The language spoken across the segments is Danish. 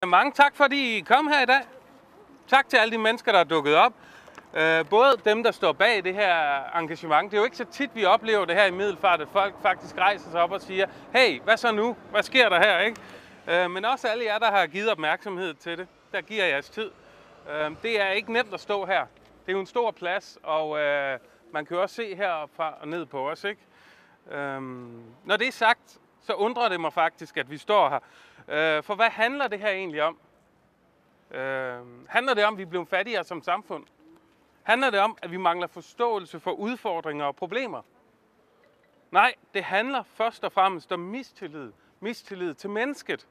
Mange tak, fordi I kom her i dag. Tak til alle de mennesker, der er dukket op. Både dem, der står bag det her engagement. Det er jo ikke så tit, vi oplever det her i Middelfart, at folk faktisk rejser sig op og siger, hey, hvad så nu? Hvad sker der her, ikke? Men også alle jer, der har givet opmærksomhed til det. Der giver jeres tid. Det er ikke nemt at stå her. Det er jo en stor plads, og man kan jo også se heroppe og ned på os, ikke? Når det er sagt, så undrer det mig faktisk, at vi står her. For hvad handler det her egentlig om? Handler det om, at vi er blevet fattigere som samfund? Handler det om, at vi mangler forståelse for udfordringer og problemer? Nej, det handler først og fremmest om mistillid. Mistillid til mennesket.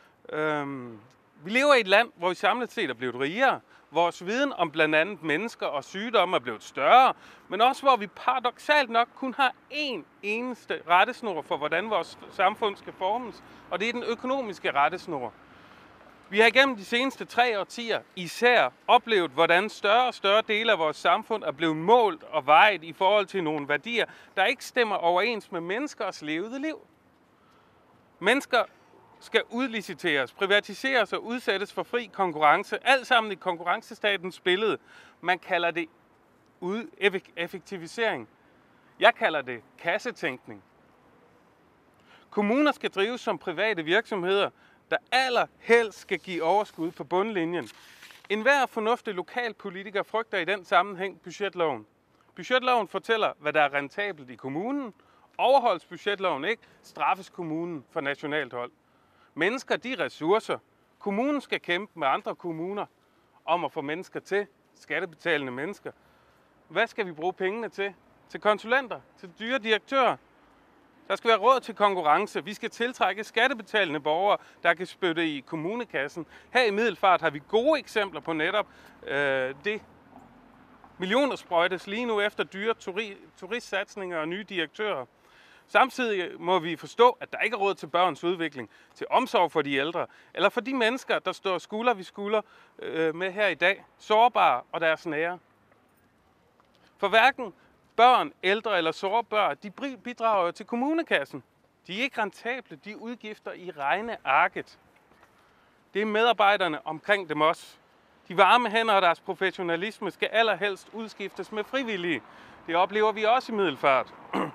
Vi lever i et land, hvor vi samlet set er blevet rigere. Vores viden om blandt andet mennesker og sygdomme er blevet større, men også hvor vi paradoksalt nok kun har én eneste rettesnor for, hvordan vores samfund skal formes, og det er den økonomiske rettesnor. Vi har igennem de seneste 3 årtier især oplevet, hvordan større og større dele af vores samfund er blevet målt og vejet i forhold til nogle værdier, der ikke stemmer overens med menneskers levede liv. Mennesker skal udliciteres, privatiseres og udsættes for fri konkurrence. Alt sammen i konkurrencestatens billede. Man kalder det effektivisering. Jeg kalder det kassetænkning. Kommuner skal drives som private virksomheder, der allerhelst skal give overskud på bundlinjen. Enhver fornuftig lokalpolitiker frygter i den sammenhæng budgetloven. Budgetloven fortæller, hvad der er rentabelt i kommunen. Overholdes budgetloven ikke, straffes kommunen for nationalt hold. Mennesker, de er ressourcer. Kommunen skal kæmpe med andre kommuner om at få mennesker til, skattebetalende mennesker. Hvad skal vi bruge pengene til? Til konsulenter, til dyre direktører. Der skal være råd til konkurrence. Vi skal tiltrække skattebetalende borgere, der kan spytte i kommunekassen. Her i Middelfart har vi gode eksempler på netop det. Millioner sprøjtes lige nu efter dyre turistsatsninger og nye direktører. Samtidig må vi forstå, at der ikke er råd til børns udvikling, til omsorg for de ældre, eller for de mennesker, der står skulder ved skulder med her i dag, sårbare og deres nære. For hverken børn, ældre eller sårbare, de bidrager til kommunekassen. De er ikke rentable, de udgifter i regnearket. Det er medarbejderne omkring dem også. De varme hænder og deres professionalisme skal allerhelst udskiftes med frivillige. Det oplever vi også i Middelfart.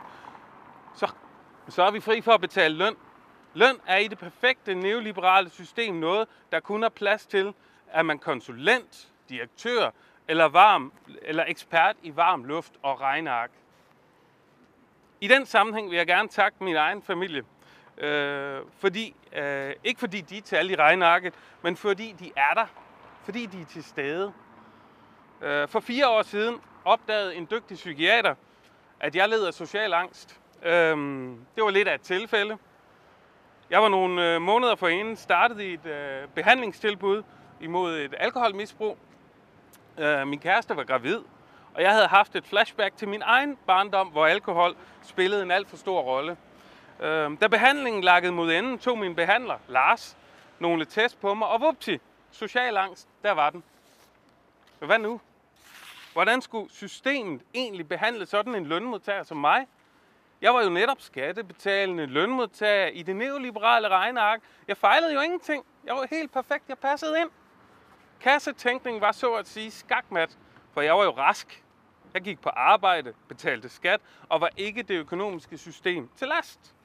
Så er vi fri for at betale løn. Løn er i det perfekte neoliberale system noget, der kun er plads til, at man konsulent, direktør eller ekspert i varm luft og regneark. I den sammenhæng vil jeg gerne takke min egen familie. Ikke fordi de er til alle i regnearket, men fordi de er der. Fordi de er til stede. For 4 år siden opdagede en dygtig psykiater, at jeg led af social angst. Det var lidt af et tilfælde. Jeg var nogle måneder forinden startet i et behandlingstilbud imod et alkoholmisbrug. Min kæreste var gravid, og jeg havde haft et flashback til min egen barndom, hvor alkohol spillede en alt for stor rolle. Da behandlingen lakkede mod enden, tog min behandler, Lars, nogle test på mig, og vupti, social angst, der var den. Så hvad nu? Hvordan skulle systemet egentlig behandle sådan en lønmodtager som mig? Jeg var jo netop skattebetalende lønmodtager i det neoliberale regneark. Jeg fejlede jo ingenting. Jeg var helt perfekt. Jeg passede ind. Kassetænkning var så at sige skakmat, for jeg var jo rask. Jeg gik på arbejde, betalte skat og var ikke det økonomiske system til last.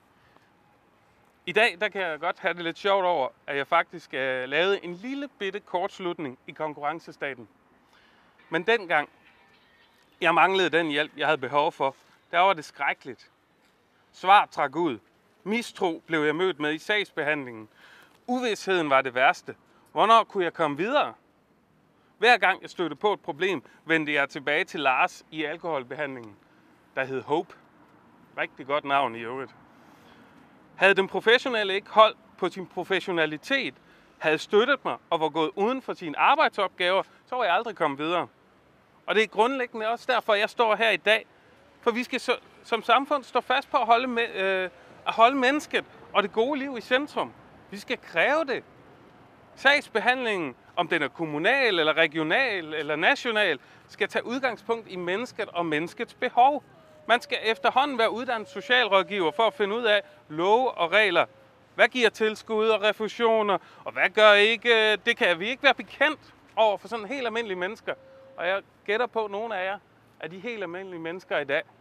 I dag der kan jeg godt have det lidt sjovt over, at jeg faktisk lavede en lille bitte kortslutning i konkurrencestaten. Men dengang jeg manglede den hjælp, jeg havde behov for, der var det skrækkeligt. Svar trak ud. Mistro blev jeg mødt med i sagsbehandlingen. Uvidsheden var det værste. Hvornår kunne jeg komme videre? Hver gang jeg stødte på et problem, vendte jeg tilbage til Lars i alkoholbehandlingen, der hed Hope. Rigtig godt navn i øvrigt. Havde den professionelle ikke holdt på sin professionalitet, havde støttet mig og var gået uden for sine arbejdsopgaver, så var jeg aldrig kommet videre. Og det er grundlæggende også derfor, jeg står her i dag. For vi skal som samfund stå fast på at holde mennesket og det gode liv i centrum. Vi skal kræve det. Sagsbehandlingen, om den er kommunal, eller regional, eller national, skal tage udgangspunkt i mennesket og menneskets behov. Man skal efterhånden være uddannet socialrådgiver for at finde ud af love og regler. Hvad giver tilskud og refusioner, og hvad gør ikke? Det kan vi ikke være bekendt over for sådan helt almindelige mennesker. Og jeg gætter på, at nogle af jer er de helt almindelige mennesker i dag.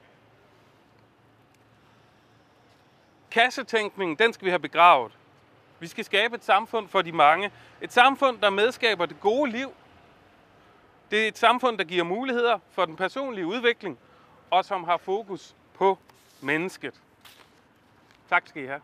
Kassetænkningen, den skal vi have begravet. Vi skal skabe et samfund for de mange. Et samfund, der medskaber det gode liv. Det er et samfund, der giver muligheder for den personlige udvikling, og som har fokus på mennesket. Tak skal I have.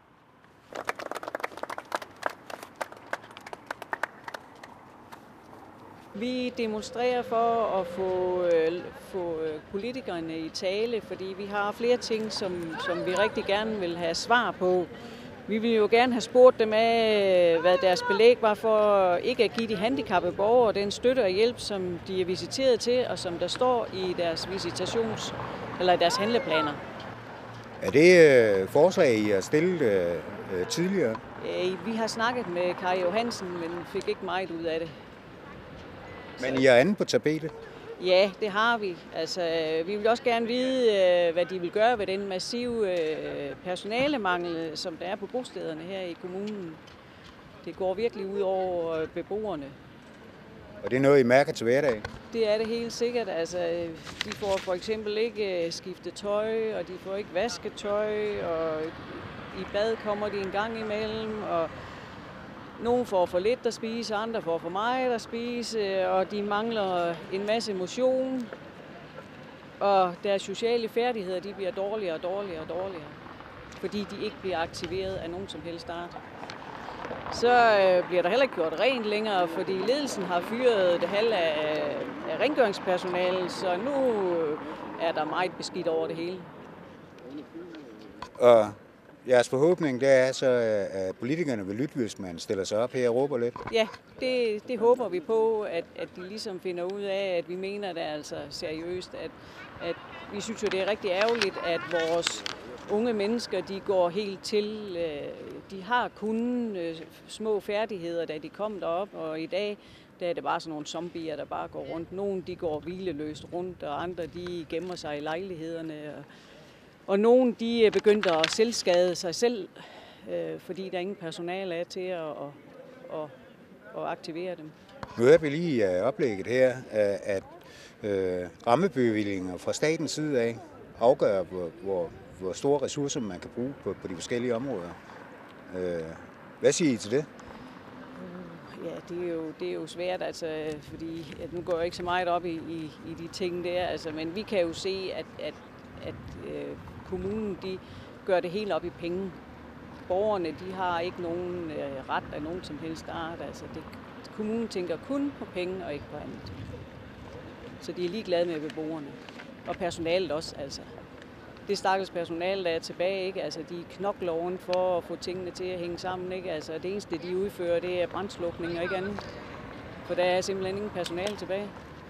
Vi demonstrerer for at få politikerne i tale, fordi vi har flere ting, som vi rigtig gerne vil have svar på. Vi vil jo gerne have spurgt dem af, hvad deres belæg var for ikke at give de handicappede borgere den støtte og hjælp, som de er visiteret til, og som der står i deres deres handleplaner. Er det forslag, I har stillet tidligere? Vi har snakket med Kari Johansen, men fik ikke meget ud af det. Men I er andet på tapetet? Ja, det har vi. Altså, vi vil også gerne vide, hvad de vil gøre ved den massive personalemangel, som der er på bostederne her i kommunen. Det går virkelig ud over beboerne. Og det er noget, I mærker til hverdag? Det er det helt sikkert. Altså, de får for eksempel ikke skiftet tøj, og de får ikke vasket tøj, og i bad kommer de en gang imellem, og nogle får for lidt at spise, andre får for meget at spise, og de mangler en masse motion. Og deres sociale færdigheder, de bliver dårligere og dårligere og dårligere, fordi de ikke bliver aktiveret af nogen som helst art. Så bliver der heller ikke gjort rent længere, fordi ledelsen har fyret det halve af rengøringspersonalet, så nu er der meget beskidt over det hele. Og jeres forhåbning, det er så, at politikerne vil lytte, hvis man stiller sig op her og råber lidt? Ja, det håber vi på, at de ligesom finder ud af, at vi mener det altså seriøst. At vi synes jo, det er rigtig ærgerligt, at vores unge mennesker, de går helt til. De har kun små færdigheder, da de kom derop, og i dag der er det bare sådan nogle zombier, der bare går rundt. Nogle de går hvileløst rundt, og andre de gemmer sig i lejlighederne. Og nogle de er begyndt at selvskade sig selv, fordi der ingen personale er til at aktivere dem. Nu hørte vi lige i oplægget her, at rammebevillinger fra statens side af afgør, hvor store ressourcer man kan bruge på de forskellige områder. Hvad siger I til det? Ja, det er jo svært, altså, fordi nu går jeg ikke så meget op i de ting der, altså, men vi kan jo se, at kommunen de gør det helt op i penge. Borgerne de har ikke nogen ret af nogen som helst art. Altså, kommunen tænker kun på penge og ikke på andet. Så de er ligeglade med beboerne. Og personalet også, altså. Det stakkels personale, der er tilbage, ikke? Altså, de knokler oven for at få tingene til at hænge sammen. Ikke? Altså, det eneste, de udfører, det er brandslukning og ikke andet. For der er simpelthen ingen personale tilbage.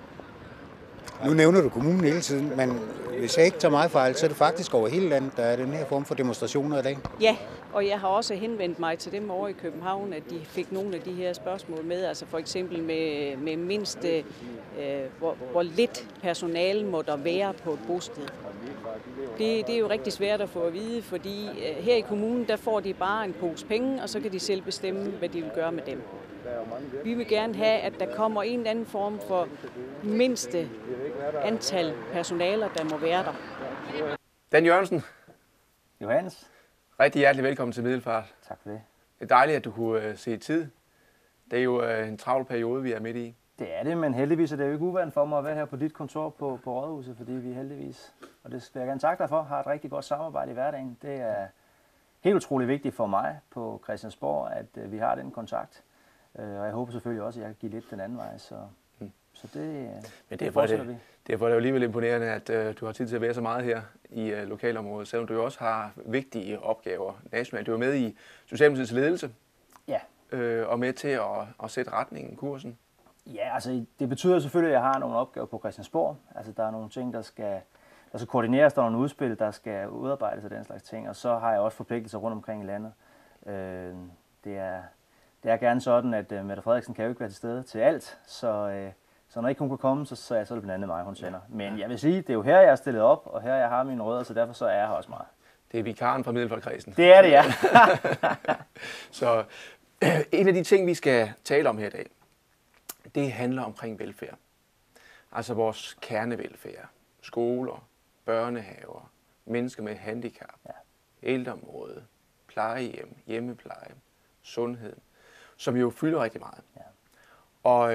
Nu nævner du kommunen hele tiden, men hvis jeg ikke tager meget fejl, så er det faktisk over hele landet, der er den her form for demonstrationer i dag. Ja, og jeg har også henvendt mig til dem over i København, at de fik nogle af de her spørgsmål med. Altså for eksempel med mindst, hvor lidt personale må der være på et bosted. Det er jo rigtig svært at få at vide, fordi her i kommunen, der får de bare en pose penge, og så kan de selv bestemme, hvad de vil gøre med dem. Vi vil gerne have, at der kommer en eller anden form for mindste antal personaler, der må være der. Dan Jørgensen. Johannes. Rigtig hjertelig velkommen til Middelfart. Tak for det. Det er dejligt, at du kunne se tid. Det er jo en travl periode, vi er midt i. Det er det, men heldigvis er det jo ikke uvant for mig at være her på dit kontor på Rådhuset, fordi vi heldigvis, og det skal jeg gerne takke dig for, har et rigtig godt samarbejde i hverdagen. Det er helt utrolig vigtigt for mig på Christiansborg, at vi har den kontakt. Og jeg håber selvfølgelig også, at jeg kan give lidt den anden vej, så det, men derfor er det jo alligevel imponerende, at du har tid til at være så meget her i lokalområdet, selvom du jo også har vigtige opgaver nationalt. Du er med i Socialdemokratiets ledelse, ja. Og med til at sætte retningen, kursen. Ja, altså det betyder selvfølgelig, at jeg har nogle opgaver på Christiansborg. Altså der er nogle ting, der skal koordineres, der er nogle udspil, der skal udarbejdes og den slags ting. Og så har jeg også forpligtelser rundt omkring i landet. Det er gerne sådan, at Mette Frederiksen kan jo ikke være til stede til alt, så når ikke hun kan komme, så er det blandt andet mig, hun sender. Men jeg vil sige, det er jo her, jeg er stillet op, og her jeg har mine rødder, så derfor så er jeg her også meget. Det er vikaren fra Middelfartkredsen. Det er det, ja. Så en af de ting, vi skal tale om her i dag, det handler omkring velfærd. Altså vores kernevelfærd. Skoler, børnehaver, mennesker med handicap, ældreområde, plejehjem, hjemmepleje, sundhed, som jo fylder rigtig meget. Ja. Og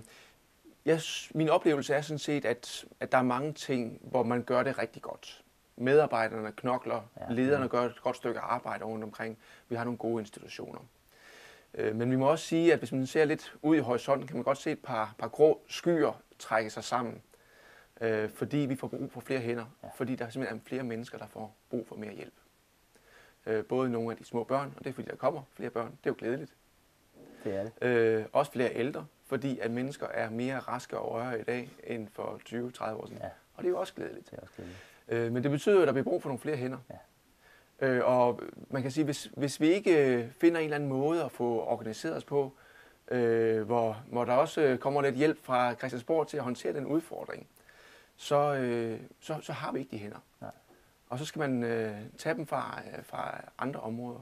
min oplevelse er sådan set, at der er mange ting, hvor man gør det rigtig godt. Medarbejderne knokler, lederne gør et godt stykke arbejde rundt omkring. Vi har nogle gode institutioner. Men vi må også sige, at hvis man ser lidt ud i horisonten, kan man godt se et par grå skyer trække sig sammen. Fordi vi får brug for flere hænder. Fordi der simpelthen er flere mennesker, der får brug for mere hjælp. Både nogle af de små børn, og det er fordi, der kommer flere børn. Det er jo glædeligt. Det er det. Også flere ældre, fordi at mennesker er mere raske og røre i dag end for 20-30 år siden. Ja. Og det er jo også glædeligt. Det er også glædeligt. Men det betyder jo, at der bliver brug for nogle flere hænder. Ja. Og man kan sige, hvis vi ikke finder en eller anden måde at få organiseret os på, hvor der også kommer lidt hjælp fra Christiansborg til at håndtere den udfordring, så har vi ikke de hænder. Nej. Og så skal man tage dem fra andre områder.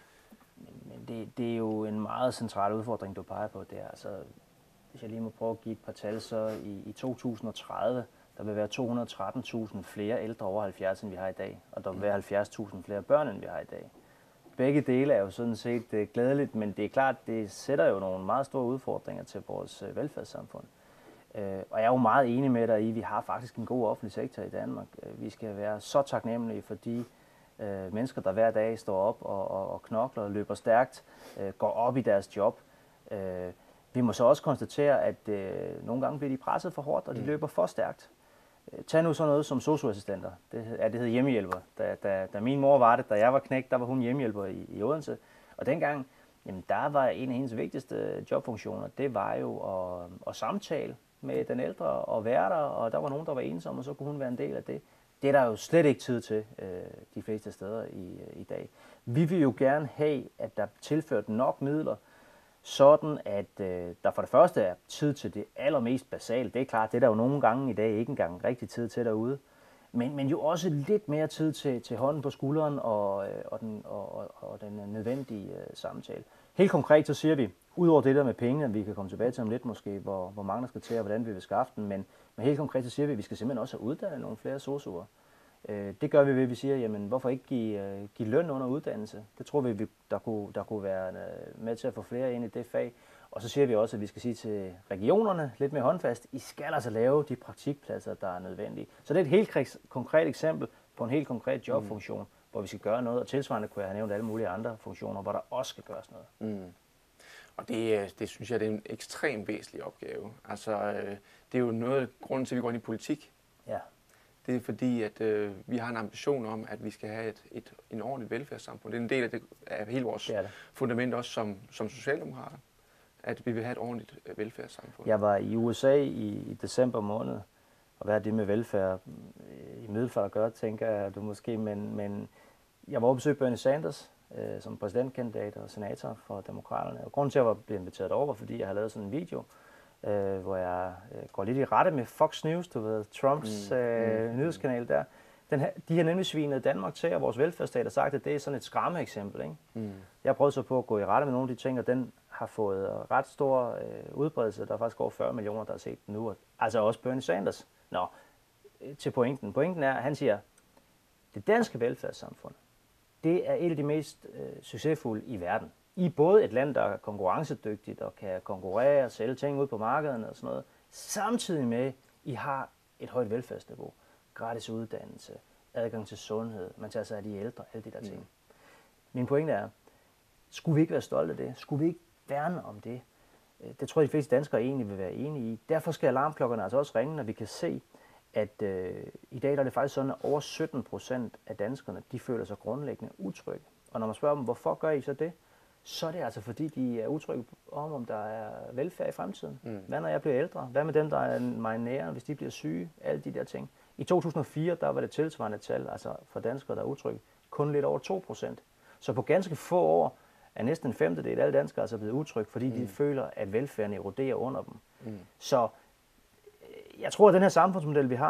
Men det er jo en meget central udfordring, du peger på der. Altså, hvis jeg lige må prøve at give et par tal, så i 2030, der vil være 213.000 flere ældre over 70, end vi har i dag. Og der vil være 70.000 flere børn, end vi har i dag. Begge dele er jo sådan set glædeligt, men det er klart, det sætter jo nogle meget store udfordringer til vores velfærdssamfund. Og jeg er jo meget enig med dig i, at vi har faktisk en god offentlig sektor i Danmark. Vi skal være så taknemmelige for de mennesker, der hver dag står op og knokler og løber stærkt, går op i deres job. Vi må så også konstatere, at nogle gange bliver de presset for hårdt, og de løber for stærkt. Tag nu sådan noget som sosu-assistenter. Det hed hjemmehjælper. Da min mor var det, da jeg var knægt, der var hun hjemmehjælper i Odense. Og dengang, jamen, der var en af hendes vigtigste jobfunktioner, det var jo at samtale med den ældre og være der, og der var nogen, der var ensomme, og så kunne hun være en del af det. Det er der jo slet ikke tid til de fleste steder i dag. Vi vil jo gerne have, at der er tilført nok midler, sådan at der for det første er tid til det allermest basale. Det er klart, det er der jo nogle gange i dag ikke engang rigtig tid til derude. Men jo også lidt mere tid til hånden på skulderen og den nødvendige samtale. Helt konkret så siger vi, udover det der med pengene, vi kan komme tilbage til om lidt måske, hvor mange der skal til og hvordan vi vil skaffe den, men helt konkret så siger vi, at vi skal simpelthen også have uddannet nogle flere sosu'er. Det gør vi ved, at vi siger, jamen hvorfor ikke give løn under uddannelse? Det tror vi, der kunne være med til at få flere ind i det fag. Og så siger vi også, at vi skal sige til regionerne lidt mere håndfast, I skal altså lave de praktikpladser, der er nødvendige. Så det er et helt konkret eksempel på en helt konkret jobfunktion, hvor vi skal gøre noget, og tilsvarende kunne jeg have nævnt alle mulige andre funktioner, hvor der også skal gøres noget. Og det synes jeg, det er en ekstremt væsentlig opgave. Altså, det er jo noget af grunden til, at vi går ind i politik. Ja. Det er fordi, at vi har en ambition om, at vi skal have en ordentligt velfærdssamfund. Det er en del af hele vores fundament også som socialdemokrater, at vi vil have et ordentligt velfærdssamfund. Jeg var i USA i december måned, og hvad er det med velfærd i Middelfart at gøre, tænker jeg du måske, men jeg var oppe besøgt Bernie Sanders som præsidentkandidat og senator for Demokraterne. Og grunden til, at jeg var blevet inviteret over, fordi jeg har lavet sådan en video, hvor jeg går lidt i rette med Fox News, du ved, Trumps nyhedskanal der. De har nemlig svinet Danmark til, og vores velfærdsstat har sagt, at det er sådan et skræmmeeksempel. Ikke? Jeg har prøvet så på at gå i rette med nogle af de ting, og den har fået ret stor udbredelse. Der er faktisk over 40 millioner, der har set den nu. Altså også Bernie Sanders. Nå, til pointen. Pointen er, at han siger, det danske velfærdssamfund, det er et af de mest succesfulde i verden. I både et land, der er konkurrencedygtigt og kan konkurrere og sælge ting ud på markederne og sådan noget, samtidig med, at I har et højt velfærdsniveau, gratis uddannelse, adgang til sundhed, man tager sig af de ældre, alle de der ting. Min pointe er, skulle vi ikke være stolte af det? Skulle vi ikke værne om det? Det tror jeg, de fleste danskere egentlig vil være enige i. Derfor skal alarmklokkerne altså også ringe, når vi kan se, at i dag der er det faktisk sådan, at over 17% af danskerne, de føler sig grundlæggende utrygge. Og når man spørger dem, hvorfor gør I så det? Så er det altså fordi, de er utrygge om der er velfærd i fremtiden. Hvad når jeg bliver ældre? Hvad med dem, der er mig nære, hvis de bliver syge? Alle de der ting. I 2004, der var det tilsvarende tal, altså for danskere, der er utrygge, kun lidt over 2%. Så på ganske få år er næsten en femtedel af alle danskere altså blevet utrygge, fordi de føler, at velfærden eroderer under dem. Så jeg tror, at den her samfundsmodel, vi har,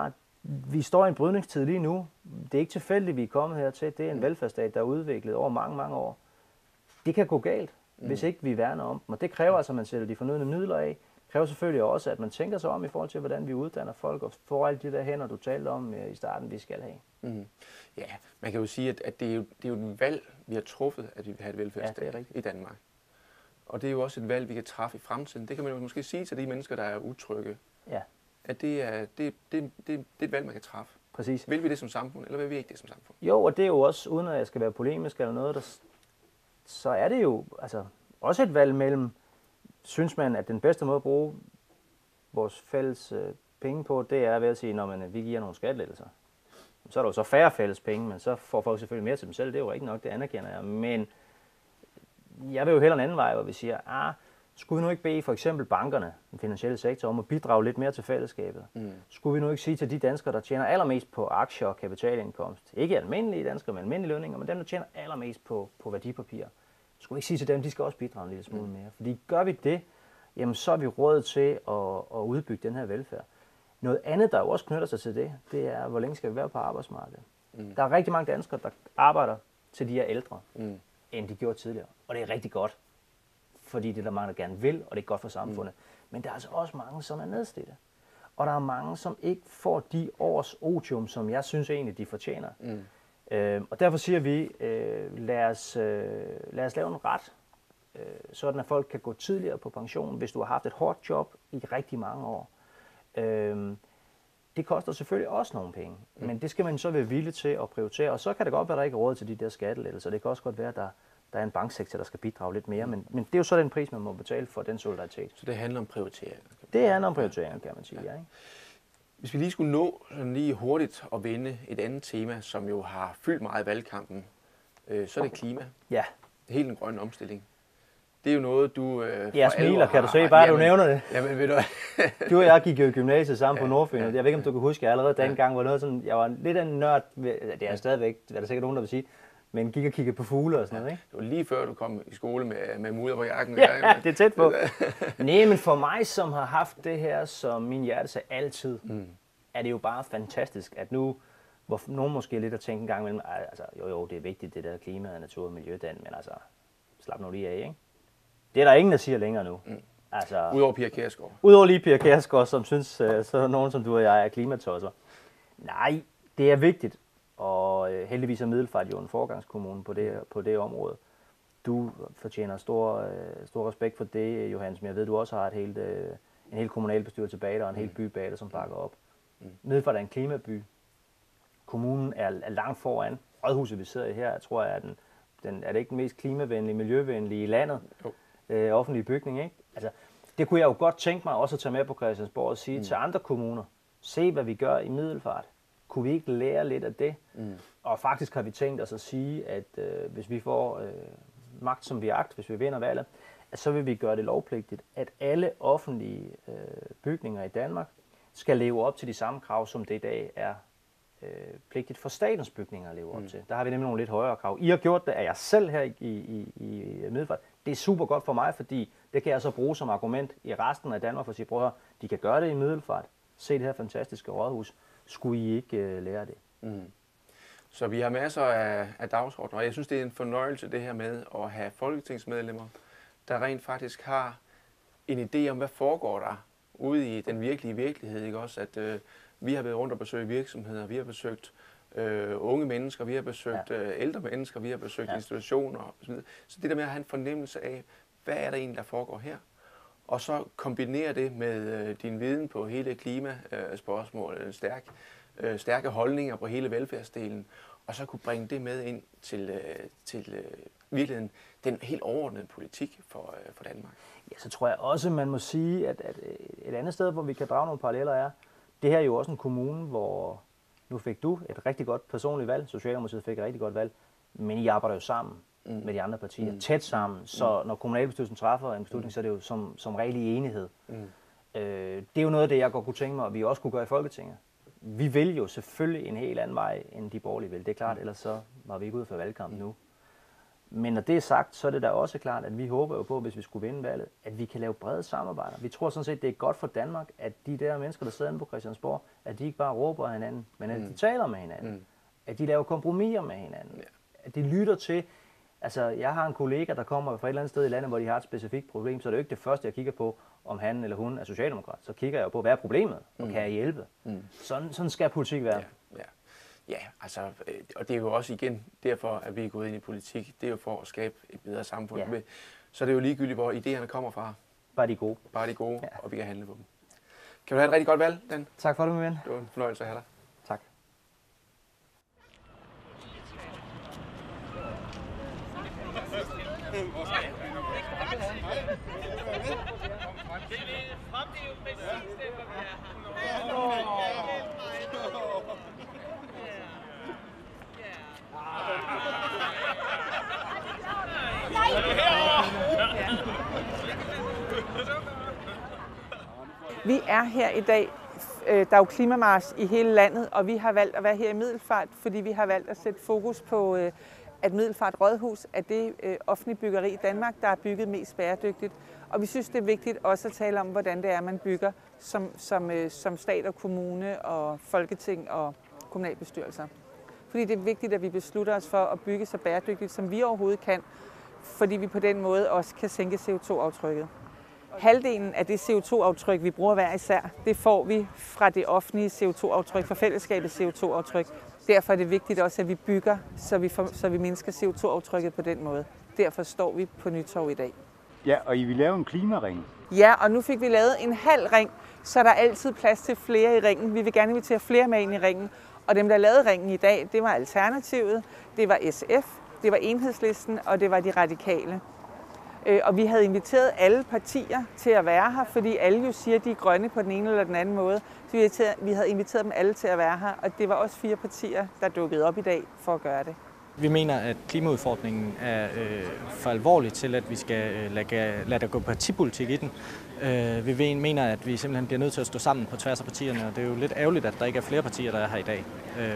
vi står i en brydningstid lige nu. Det er ikke tilfældigt, vi er kommet hertil. Det er en velfærdsstat, der er udviklet over mange, mange år. Det kan gå galt, hvis ikke vi værner om dem. Og det kræver altså, at man sætter de fornødne midler af. Det kræver selvfølgelig også, at man tænker sig om i forhold til, hvordan vi uddanner folk og får alle de der hænder, du talte om i starten, vi skal have. Ja, man kan jo sige, at det er jo et valg, vi har truffet, at vi vil have et velfærdsstat i Danmark. Og det er jo også et valg, vi kan træffe i fremtiden. Det kan man jo måske sige til de mennesker, der er utrygge. Ja. At det er et valg, man kan træffe. Præcis. Vil vi det som samfund, eller vil vi ikke det som samfund? Jo, og det er jo også, uden at jeg skal være polemisk eller noget, så er det jo altså, også et valg mellem, synes man, at den bedste måde at bruge vores fælles penge på, det er ved at sige, når vi giver nogle skattelettelser. Så er der jo så færre fælles penge, men så får folk selvfølgelig mere til dem selv. Det er jo ikke nok, det anerkender jeg. Men jeg vil jo hellere en anden vej, hvor vi siger, skulle vi nu ikke bede for eksempel bankerne, den finansielle sektor, om at bidrage lidt mere til fællesskabet? Skulle vi nu ikke sige til de danskere, der tjener allermest på aktier og kapitalindkomst, ikke almindelige danskere, men almindelige lønninger, men dem, der tjener allermest på værdipapirer, skulle vi ikke sige til dem, de skal også bidrage en lille smule mere? Fordi gør vi det, jamen så er vi råd til at udbygge den her velfærd. Noget andet, der jo også knytter sig til det er, hvor længe skal vi være på arbejdsmarkedet? Der er rigtig mange danskere, der arbejder til de er ældre, end de gjorde tidligere. Og det er rigtig godt, fordi det er der mange, der gerne vil, og det er godt for samfundet. Men der er altså også mange, som er nedslidte. Og der er mange, som ikke får de års otium, som jeg synes egentlig, de fortjener. Og derfor siger vi, lad os lave en ret, sådan at folk kan gå tidligere på pension, hvis du har haft et hårdt job i rigtig mange år. Det koster selvfølgelig også nogle penge, men det skal man så være villig til at prioritere. Og så kan det godt være, at der ikke er råd til de der skattelettelser. Det kan også godt være, at der er en banksektor, der skal bidrage lidt mere. Men det er jo så den pris, man må betale for den solidaritet. Så det handler om prioriteringer? Det handler om prioriteringer, kan man sige. Ja. Ikke? Hvis vi lige skulle nå sådan lige hurtigt at vende et andet tema, som jo har fyldt meget i valgkampen, så er det klima. Ja. Helt en grøn omstilling. Det er jo noget, du jeg smiler, kan du se, bare du nævner det. Jamen, ved du Du og jeg gik jo i gymnasiet sammen på Nordfyn, og jeg ved ikke, om du kan huske, at jeg allerede dengang var noget sådan, jeg var lidt af en nørd, det er stadigvæk, det er der sikkert nogen, der vil sige, men gik og kiggede på fugle og sådan noget, ikke? Det var lige før, du kom i skole med mudder på jakken. Ja, det er tæt på. Nej, men for mig, som har haft det her som min hjertesag altid, er det jo bare fantastisk, at nu, hvor nogen måske lidt at tænke en gang imellem, altså jo, det er vigtigt, det der klima, natur og miljø, men altså, slap nu lige af, ikke? Det er der ingen, der siger længere nu. Altså, Udover Pia Kjærsgaard. Udover lige Pia Kjærsgaard, som synes, så nogen som du og jeg er klimatosser. Nej, det er vigtigt, og heldigvis er Middelfart jo en foregangskommune på det område. Du fortjener stor respekt for det, Johannes, men jeg ved, du også har en hel kommunalbestyrelse bag dig og en hel by bag dig, som bakker op. Middelfart er en klimaby. Kommunen er langt foran. Rådhuset, vi sidder i her, jeg tror, er er det ikke den mest klimavenlige, miljøvenlige i landet? Offentlige bygning, ikke? Altså, det kunne jeg jo godt tænke mig også at tage med på Christiansborg og sige til andre kommuner, se hvad vi gør i Middelfart. Kunne vi ikke lære lidt af det? Og faktisk har vi tænkt os at sige, at hvis vi får magt som vi agt, hvis vi vinder valget, at så vil vi gøre det lovpligtigt, at alle offentlige bygninger i Danmark skal leve op til de samme krav, som det i dag er pligtigt for statens bygninger at leve op til. Der har vi nemlig nogle lidt højere krav. I har gjort det af jer selv her i Middelfart. Det er super godt for mig, fordi det kan jeg så bruge som argument i resten af Danmark for at sige, prøv at høre, de kan gøre det i Middelfart. Se det her fantastiske rådhus. Skulle I ikke lære det? Så vi har masser af dagsordner, og jeg synes, det er en fornøjelse det her med at have folketingsmedlemmer, der rent faktisk har en idé om, hvad foregår der ude i den virkelige virkelighed. Ikke også? At vi har været rundt og besøgt virksomheder, vi har besøgt unge mennesker, vi har besøgt ældre mennesker, vi har besøgt institutioner osv. Så det der med at have en fornemmelse af, hvad er der egentlig, der foregår her? Og så kombinere det med din viden på hele klimaspørgsmål, stærke holdninger på hele velfærdsdelen, og så kunne bringe det med ind til virkeligheden den helt overordnede politik for Danmark. Ja, så tror jeg også, man må sige, at et andet sted, hvor vi kan drage nogle paralleller er, det her er jo også en kommune, hvor nu fik du et rigtig godt personligt valg, Socialdemokratiet fik et rigtig godt valg, men I arbejder jo sammen med de andre partier, tæt sammen, så når kommunalbestyrelsen træffer en beslutning, så er det jo som regel i enighed. Det er jo noget af det, jeg godt kunne tænke mig, at vi også kunne gøre i Folketinget. Vi vil jo selvfølgelig en helt anden vej, end de borgerlige vil. Det er klart, ellers så var vi ikke ude for valgkamp nu. Men når det er sagt, så er det da også klart, at vi håber jo på, hvis vi skulle vinde valget, at vi kan lave brede samarbejder. Vi tror sådan set, det er godt for Danmark, at de der mennesker, der sidder inde på Christiansborg, at de ikke bare råber af hinanden, men at de taler med hinanden. At de laver kompromiser med hinanden. At de lytter til. Altså, jeg har en kollega, der kommer fra et eller andet sted i landet, hvor de har et specifikt problem, så er det jo ikke det første, jeg kigger på, om han eller hun er socialdemokrat. Så kigger jeg jo på, hvad er problemet, og kan jeg hjælpe? Sådan skal politik være. Ja, altså, og det er jo også igen derfor, at vi er gået ind i politik. Det er jo for at skabe et bedre samfund. Ja. Så det er jo ligegyldigt, hvor idéerne kommer fra. Bare de gode. Bare de gode, og vi kan handle på dem. Kan du have et rigtig godt valg, Dan? Tak for det, min ven. Det var en fornøjelse at have dig. Tak. Vi er her i dag. Der er jo klimamarch i hele landet, og vi har valgt at være her i Middelfart, fordi vi har valgt at sætte fokus på, at Middelfart Rådhus er det offentlige byggeri i Danmark, der er bygget mest bæredygtigt. Og vi synes, det er vigtigt også at tale om, hvordan det er, man bygger som stat og kommune og folketing og kommunalbestyrelser. Fordi det er vigtigt, at vi beslutter os for at bygge så bæredygtigt, som vi overhovedet kan, fordi vi på den måde også kan sænke CO2-aftrykket. Halvdelen af det CO2-aftryk, vi bruger hver især, det får vi fra det offentlige CO2-aftryk, fra fællesskabets CO2-aftryk. Derfor er det vigtigt også, at vi bygger, så vi mindsker CO2-aftrykket på den måde. Derfor står vi på Nytorv i dag. Ja, og I vil lave en klimaring. Ja, og nu fik vi lavet en halv ring, så der er altid plads til flere i ringen. Vi vil gerne invitere flere med ind i ringen. Og dem, der lavede ringen i dag, det var Alternativet, det var SF, det var Enhedslisten, og det var de radikale. Og vi havde inviteret alle partier til at være her, fordi alle jo siger, at de er grønne på den ene eller den anden måde. Så vi havde inviteret dem alle til at være her, og det var også 4 partier, der dukkede op i dag for at gøre det. Vi mener, at klimaudfordringen er for alvorlig til, at vi skal lade der gå partipolitik i den. Vi mener, at vi simpelthen bliver nødt til at stå sammen på tværs af partierne, og det er jo lidt ærgerligt, at der ikke er flere partier, der er her i dag.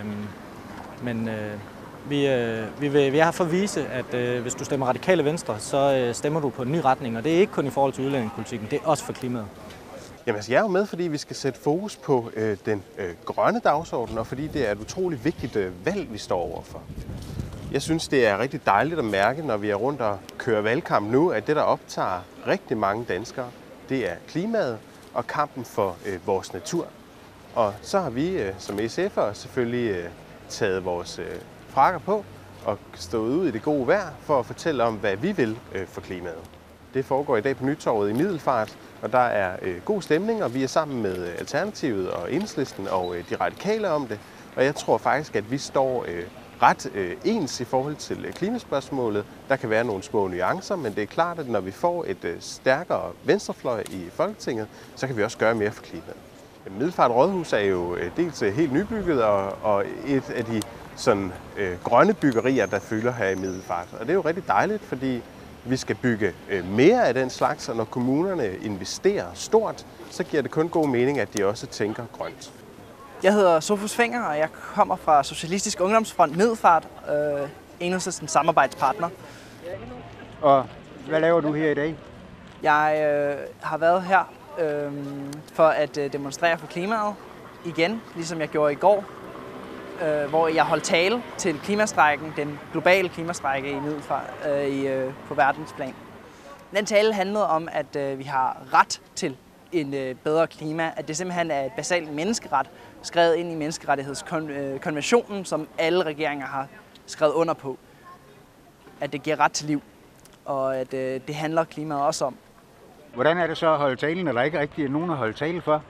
Men vi er her for at vise, at hvis du stemmer Radikale Venstre, så stemmer du på en ny retning, og det er ikke kun i forhold til udlændingepolitikken, det er også for klimaet. Jamen, altså, jeg er jo med, fordi vi skal sætte fokus på den grønne dagsorden, og fordi det er et utroligt vigtigt valg, vi står overfor. Jeg synes, det er rigtig dejligt at mærke, når vi er rundt og kører valgkamp nu, at det, der optager rigtig mange danskere, det er klimaet og kampen for vores natur. Og så har vi som SF'ere selvfølgelig taget vores frakker på og stået ud i det gode vejr for at fortælle om, hvad vi vil for klimaet. Det foregår i dag på Nytorvet i Middelfart, og der er god stemning, og vi er sammen med Alternativet og Enhedslisten og de radikale om det. Og jeg tror faktisk, at vi står ret ens i forhold til klimaspørgsmålet. Der kan være nogle små nuancer, men det er klart, at når vi får et stærkere venstrefløj i Folketinget, så kan vi også gøre mere for klimaet. Middelfart Rådhus er jo dels helt nybygget og et af de sådan, grønne byggerier, der fylder her i Middelfart. Og det er jo rigtig dejligt, fordi vi skal bygge mere af den slags, og når kommunerne investerer stort, så giver det kun god mening, at de også tænker grønt. Jeg hedder Sofus Fenger, og jeg kommer fra Socialistisk Ungdomsfront Middelfart, Enhedslistens samarbejdspartner. Og hvad laver du her i dag? Jeg har været her for at demonstrere for klimaet igen, ligesom jeg gjorde i går, hvor jeg holdt tale til klimastrejken, den globale klimastrejke i Middelfart på verdensplan. Den tale handlede om, at vi har ret til en bedre klima, at det simpelthen er et basalt menneskeret, skrevet ind i menneskerettighedskonventionen, som alle regeringer har skrevet under på. At det giver ret til liv, og at det handler klimaet også om. Hvordan er det så at holde talen, eller ikke rigtig nogen at holde tale for?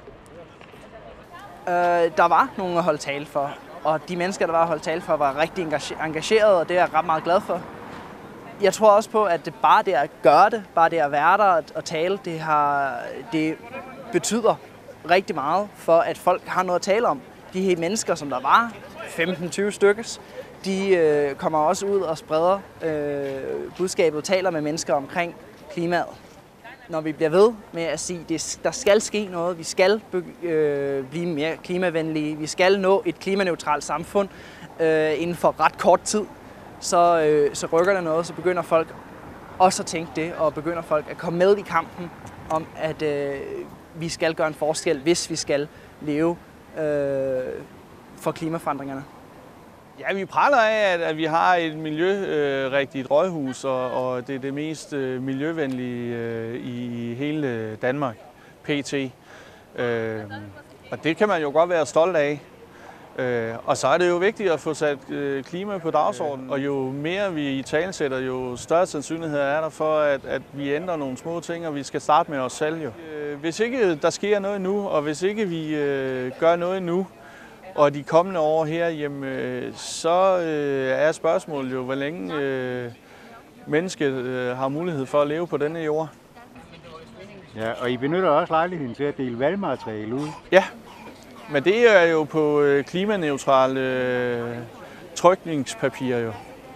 Der var nogen at holde tale for, og de mennesker, der var at holde tale for, var rigtig engagerede, og det er jeg ret meget glad for. Jeg tror også på, at det bare det at gøre det, bare det at være der og tale, det betyder rigtig meget for, at folk har noget at tale om. De her mennesker, som der var, 15-20 stykkes, de kommer også ud og spreder budskabet og taler med mennesker omkring klimaet. Når vi bliver ved med at sige, at der skal ske noget, vi skal blive mere klimavenlige, vi skal nå et klimaneutralt samfund inden for ret kort tid, så rykker der noget, så begynder folk også at tænke det, og begynder folk at komme med i kampen om, at vi skal gøre en forskel, hvis vi skal leve for klimaforandringerne. Ja, vi praler af, at vi har et miljørigtigt rådhus, og det er det mest miljøvenlige i hele Danmark, PT. Og det kan man jo godt være stolt af. Og så er det jo vigtigt at få sat klima på dagsordenen, og jo mere vi italesætter, jo større sandsynlighed er der for, at vi ændrer nogle små ting, og vi skal starte med os selv jo. Hvis ikke der sker noget nu, og hvis ikke vi gør noget nu, og de kommende år her, jamen, så er spørgsmålet jo, hvor længe mennesket har mulighed for at leve på denne jord. Ja, og I benytter også lejligheden til at dele valgmateriale ud. Ja, men det er jo på klimaneutrale trykningspapirer jo.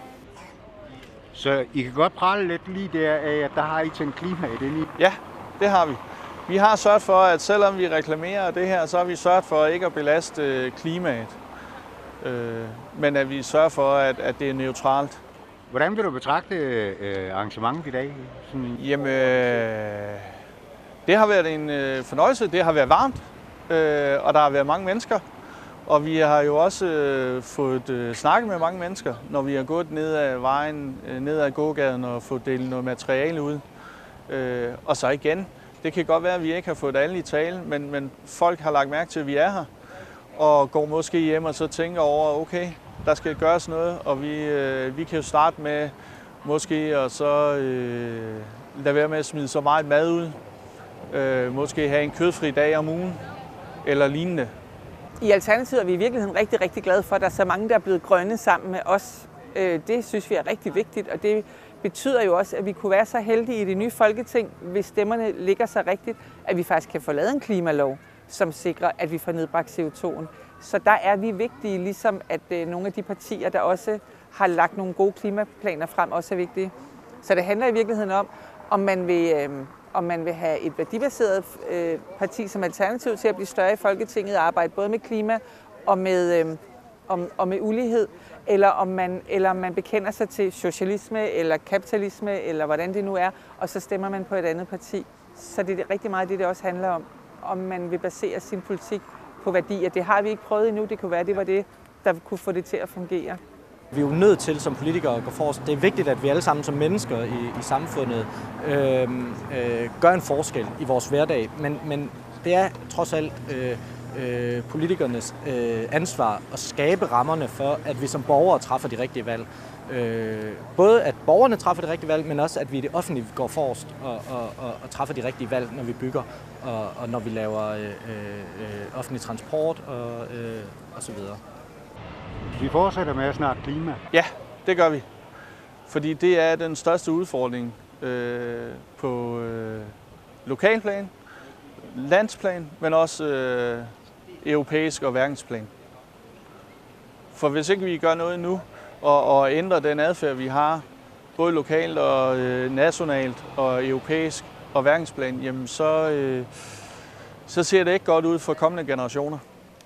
Så I kan godt prale lidt lige der af, at der har I tænkt klimaet ind i? Ja, det har vi. Vi har sørget for, at selvom vi reklamerer det her, så har vi sørget for ikke at belaste klimaet. Men at vi sørger for, at det er neutralt. Hvordan vil du betragte arrangementet i dag? Jamen, det har været en fornøjelse. Det har været varmt, og der har været mange mennesker. Og vi har jo også fået snakket med mange mennesker, når vi har gået ned ad vejen, ned ad gågaden og fået delt noget materiale ud. Og så igen, det kan godt være, at vi ikke har fået alle i tale, men folk har lagt mærke til, at vi er her. Og går måske hjem og så tænker over, okay, der skal gøres noget, og vi kan jo starte med måske og så lade være med at smide så meget mad ud. Måske have en kødfri dag om ugen, eller lignende. I Alternativet er vi i virkeligheden rigtig, rigtig glade for, at der er så mange, der er blevet grønne sammen med os. Det synes vi er rigtig vigtigt, og det betyder jo også, at vi kunne være så heldige i det nye Folketing, hvis stemmerne ligger så rigtigt, at vi faktisk kan få lavet en klimalov, som sikrer, at vi får nedbragt CO2'en. Så der er vi vigtige, ligesom at nogle af de partier, der også har lagt nogle gode klimaplaner frem, også er vigtige. Så det handler i virkeligheden om man vil have et værdibaseret parti som Alternativ til at blive større i Folketinget og arbejde både med klima og med ulighed, eller om man bekender sig til socialisme eller kapitalisme, eller hvordan det nu er, og så stemmer man på et andet parti. Så det er rigtig meget det også handler om man vil basere sin politik på værdier. Det har vi ikke prøvet endnu. Det kunne være, det var det, der kunne få det til at fungere. Vi er jo nødt til som politikere at gå forrest. Det er vigtigt, at vi alle sammen som mennesker i samfundet gør en forskel i vores hverdag. Men det er trods alt politikernes ansvar at skabe rammerne for, at vi som borgere træffer de rigtige valg. Både at borgerne træffer de rigtige valg, men også at vi i det offentlige går forrest og træffer de rigtige valg, når vi bygger og når vi laver offentlig transport og så videre. Vi fortsætter med at snakke klima. Ja, det gør vi. Fordi det er den største udfordring på lokalplan, landsplan, men også europæisk og verdensplan. For hvis ikke vi gør noget nu og ændrer den adfærd, vi har, både lokalt og nationalt og europæisk og verdensplan, jamen så ser det ikke godt ud for kommende generationer.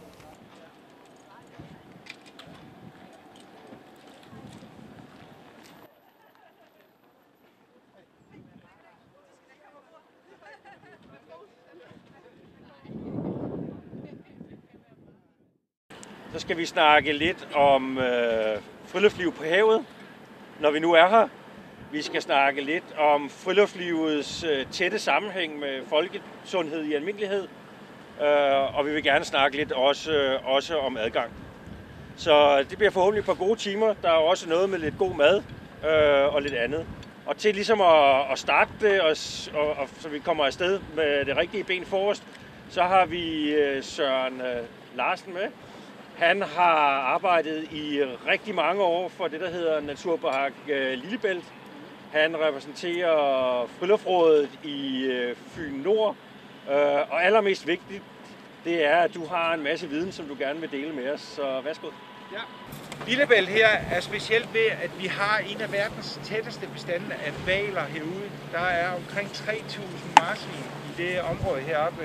Så skal vi snakke lidt om friluftsliv på havet, når vi nu er her. Vi skal snakke lidt om friluftslivets tætte sammenhæng med folkesundhed i almindelighed. Og vi vil gerne snakke lidt også om adgang. Så det bliver forhåbentlig et par gode timer. Der er også noget med lidt god mad og lidt andet. Og til ligesom at starte det, og så vi kommer afsted med det rigtige ben forrest, så har vi Søren Larsen med. Han har arbejdet i rigtig mange år for det, der hedder Naturpark Lillebælt. Han repræsenterer Friluftsrådet i Fyn Nord. Og allermest vigtigt, det er, at du har en masse viden, som du gerne vil dele med os. Så værsgo. Ja. Lillebælt her er specielt ved, at vi har en af verdens tætteste bestande af hvaler herude. Der er omkring 3.000 marsvin i det område heroppe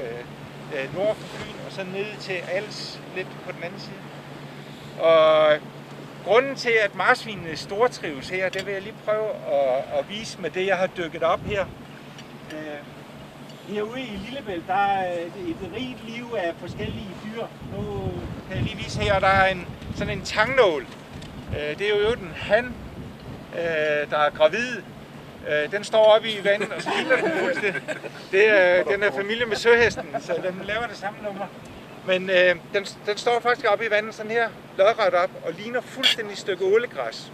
nord for Fyn, og så ned til Als lidt på den anden side. Og Grunden til, at marsvinene stortrives her, det vil jeg lige prøve at vise med det, jeg har dykket op her. Herude i Lillebælt, der er et rigt liv af forskellige dyr. Nu kan jeg lige vise her, der er sådan en tangnål. Det er jo en han, der er gravid. Den står oppe i vandet, og så ligner den fuldstændig. Den er familie med søhesten, så den laver det samme nummer. Men den står faktisk oppe i vandet sådan her, lodret op, og ligner fuldstændig et stykke ålegræs.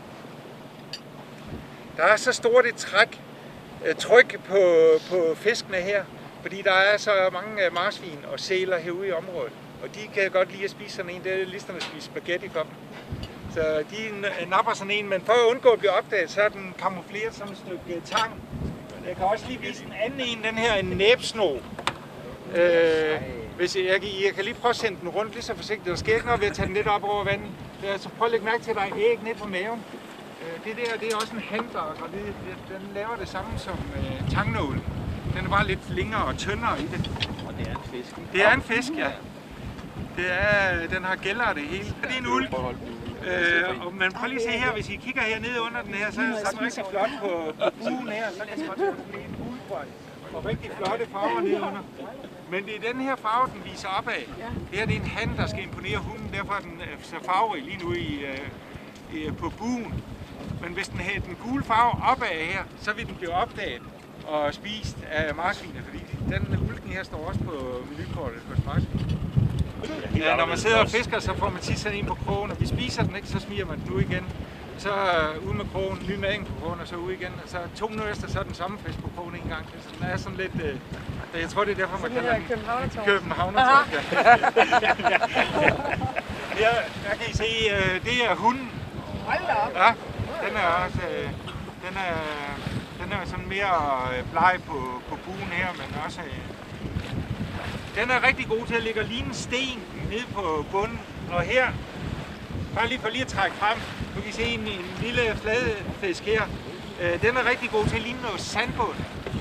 Der er så stort et tryk på fiskene her, fordi der er så mange marsvin og sæler herude i området. Og de kan godt lide at spise sådan en, det er ligesom at spise spaghetti for dem. Så de napper sådan en, men for at undgå at blive opdaget, så er den kamufleret som et stykke tang. Jeg kan også lige vise en anden en, den her en næbsno. Hvis jeg kan lige prøve at sende den rundt lige så forsigtigt. Der sker ikke noget ved at tage den lidt op over vandet. Så prøv at lægge mærke til, at der er æg nede på maven. Det der, det er også en han, der er gravid. Den laver det samme som tangnålen. Den er bare lidt længere og tyndere i det. Og det er en fisk? Det er en fisk, ja. Den har gælder og det hele. Det er en ulk. Men prøv lige at se her, hvis I kigger her nede under den her, så er den rigtig flot på buen her. Så kan jeg godt se en ulk og rigtig flotte farver nede under. Men det er den her farve, den viser opad. Det her det er en han, der skal imponere hunden, derfor er den så farverig lige nu på buen. Men hvis den havde den gule farve opad her, så vil den blive opdaget og spist af marsvinene, fordi den ulken her står også på menukortet hos marsvinene. Ja, når man sidder og fisker, så får man tit sådan en på krogen, og vi spiser den ikke, så smiger man den ud igen. Så ud med krogen, ny mading på krogen, og så ud igen. Og så 2 minutter efter, så er den samme fisk på krogen en gang. Så den er sådan lidt... jeg tror, det er derfor, man kalder den Københavnertorsk. Ja. Her kan I se, det er hunden. Hold da op! Ja, den er også... Den er sådan mere bleg på buen her, men også... Den er rigtig god til at ligge og ligne en sten nede på bunden. Og her, bare lige for lige at trække frem, nu kan I se en lille fladfisk her. Den er rigtig god til at ligne noget sandbund.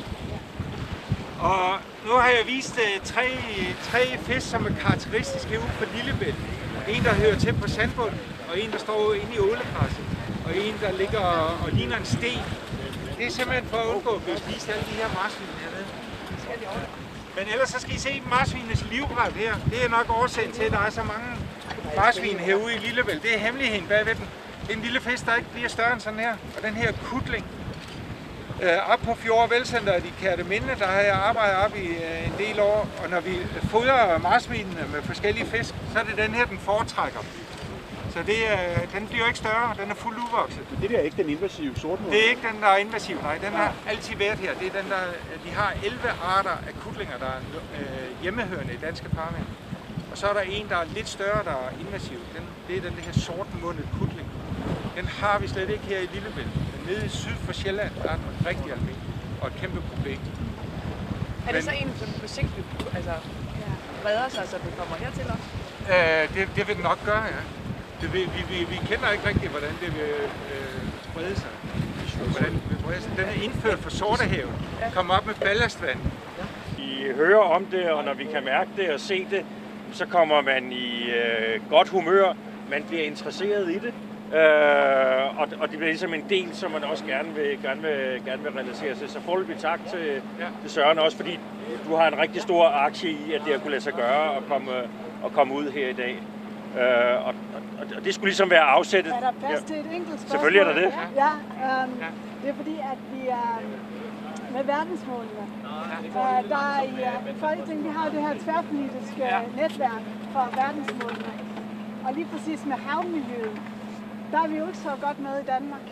Og nu har jeg vist tre fisk, som er karakteristiske ude på Lillebælt. En, der hører til på sandbunden, og en, der står inde i ålegræsset, og en, der ligger og ligner en sten. Det er simpelthen for at undgå at blive spist alle de her marsvin hernede. Men ellers så skal I se marsvinenes livret her. Det er nok årsagen til, at der er så mange marsvin herude i Lillebælt. Det er hemmeligheden bagved den. Det er en lille fisk, der ikke bliver større end sådan her. Og den her kutling. Op på Fjord Velcenteret i Kerteminde, der har jeg arbejdet op i en del år. Og når vi fodrer marsvinene med forskellige fisk, så er det den her, den foretrækker. Så den bliver jo ikke større, den er fuldt udvokset. Men det der er ikke den invasive sortmål? Det er ikke den, der er invasiv, nej. Den har altid været her. Det er den, de har 11 arter af kutlinger, der er hjemmehørende i danske farvand. Og så er der en, der er lidt større, der er invasiv. Det er den her sortmundet kutling. Den har vi slet ikke her i Lillebælt. Men nede syd for Sjælland, der er den rigtig almindelig og et kæmpe problem. Er det så en, som på sigt breder sig, så det kommer hertil også? Det vil den nok gøre, ja. Vi kender ikke rigtigt, hvordan det vil brede sig. Den er indført fra Sortehavet, kommer op med ballastvand. I hører om det, og når vi kan mærke det og se det, så kommer man i godt humør. Man bliver interesseret i det, og det bliver ligesom en del, som man også gerne vil relatere til. Så foreløbig tak til Søren også, fordi du har en rigtig stor aktie i, at det har kunne lade sig gøre at komme ud her i dag. Og det skulle ligesom være afsættet. Er der plads til et enkelt spørgsmål? Selvfølgelig er der det. Ja, det er fordi, at vi er med verdensmålene. Der er i Folketinget, vi har det her tværpolitiske netværk for verdensmålene. Og lige præcis med havmiljøet, der er vi jo ikke så godt med i Danmark.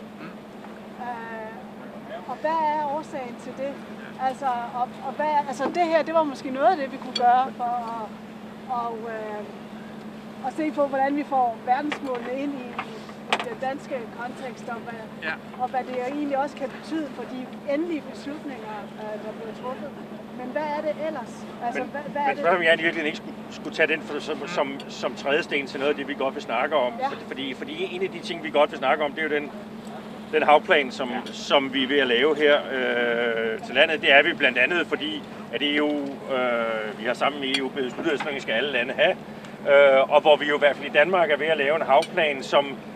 Og hvad er årsagen til det? Altså det her, det var måske noget af det, vi kunne gøre for at se på, hvordan vi får verdensmålene ind i den danske kontekst, og hvad det egentlig også kan betyde for de endelige beslutninger, der bliver truffet. Men hvad er det ellers? Altså, hvad er det? Men jeg virkelig ikke skulle tage den som trædesten til noget af det, vi godt vil snakke om. Ja. Fordi en af de ting, vi godt vil snakke om, det er jo den havplan, som vi er ved at lave her til landet. Det er vi blandt andet, fordi at EU, vi har sammen med EU besluttet, at skal alle lande have. Og hvor vi jo i hvert fald i Danmark er ved at lave en havplan, som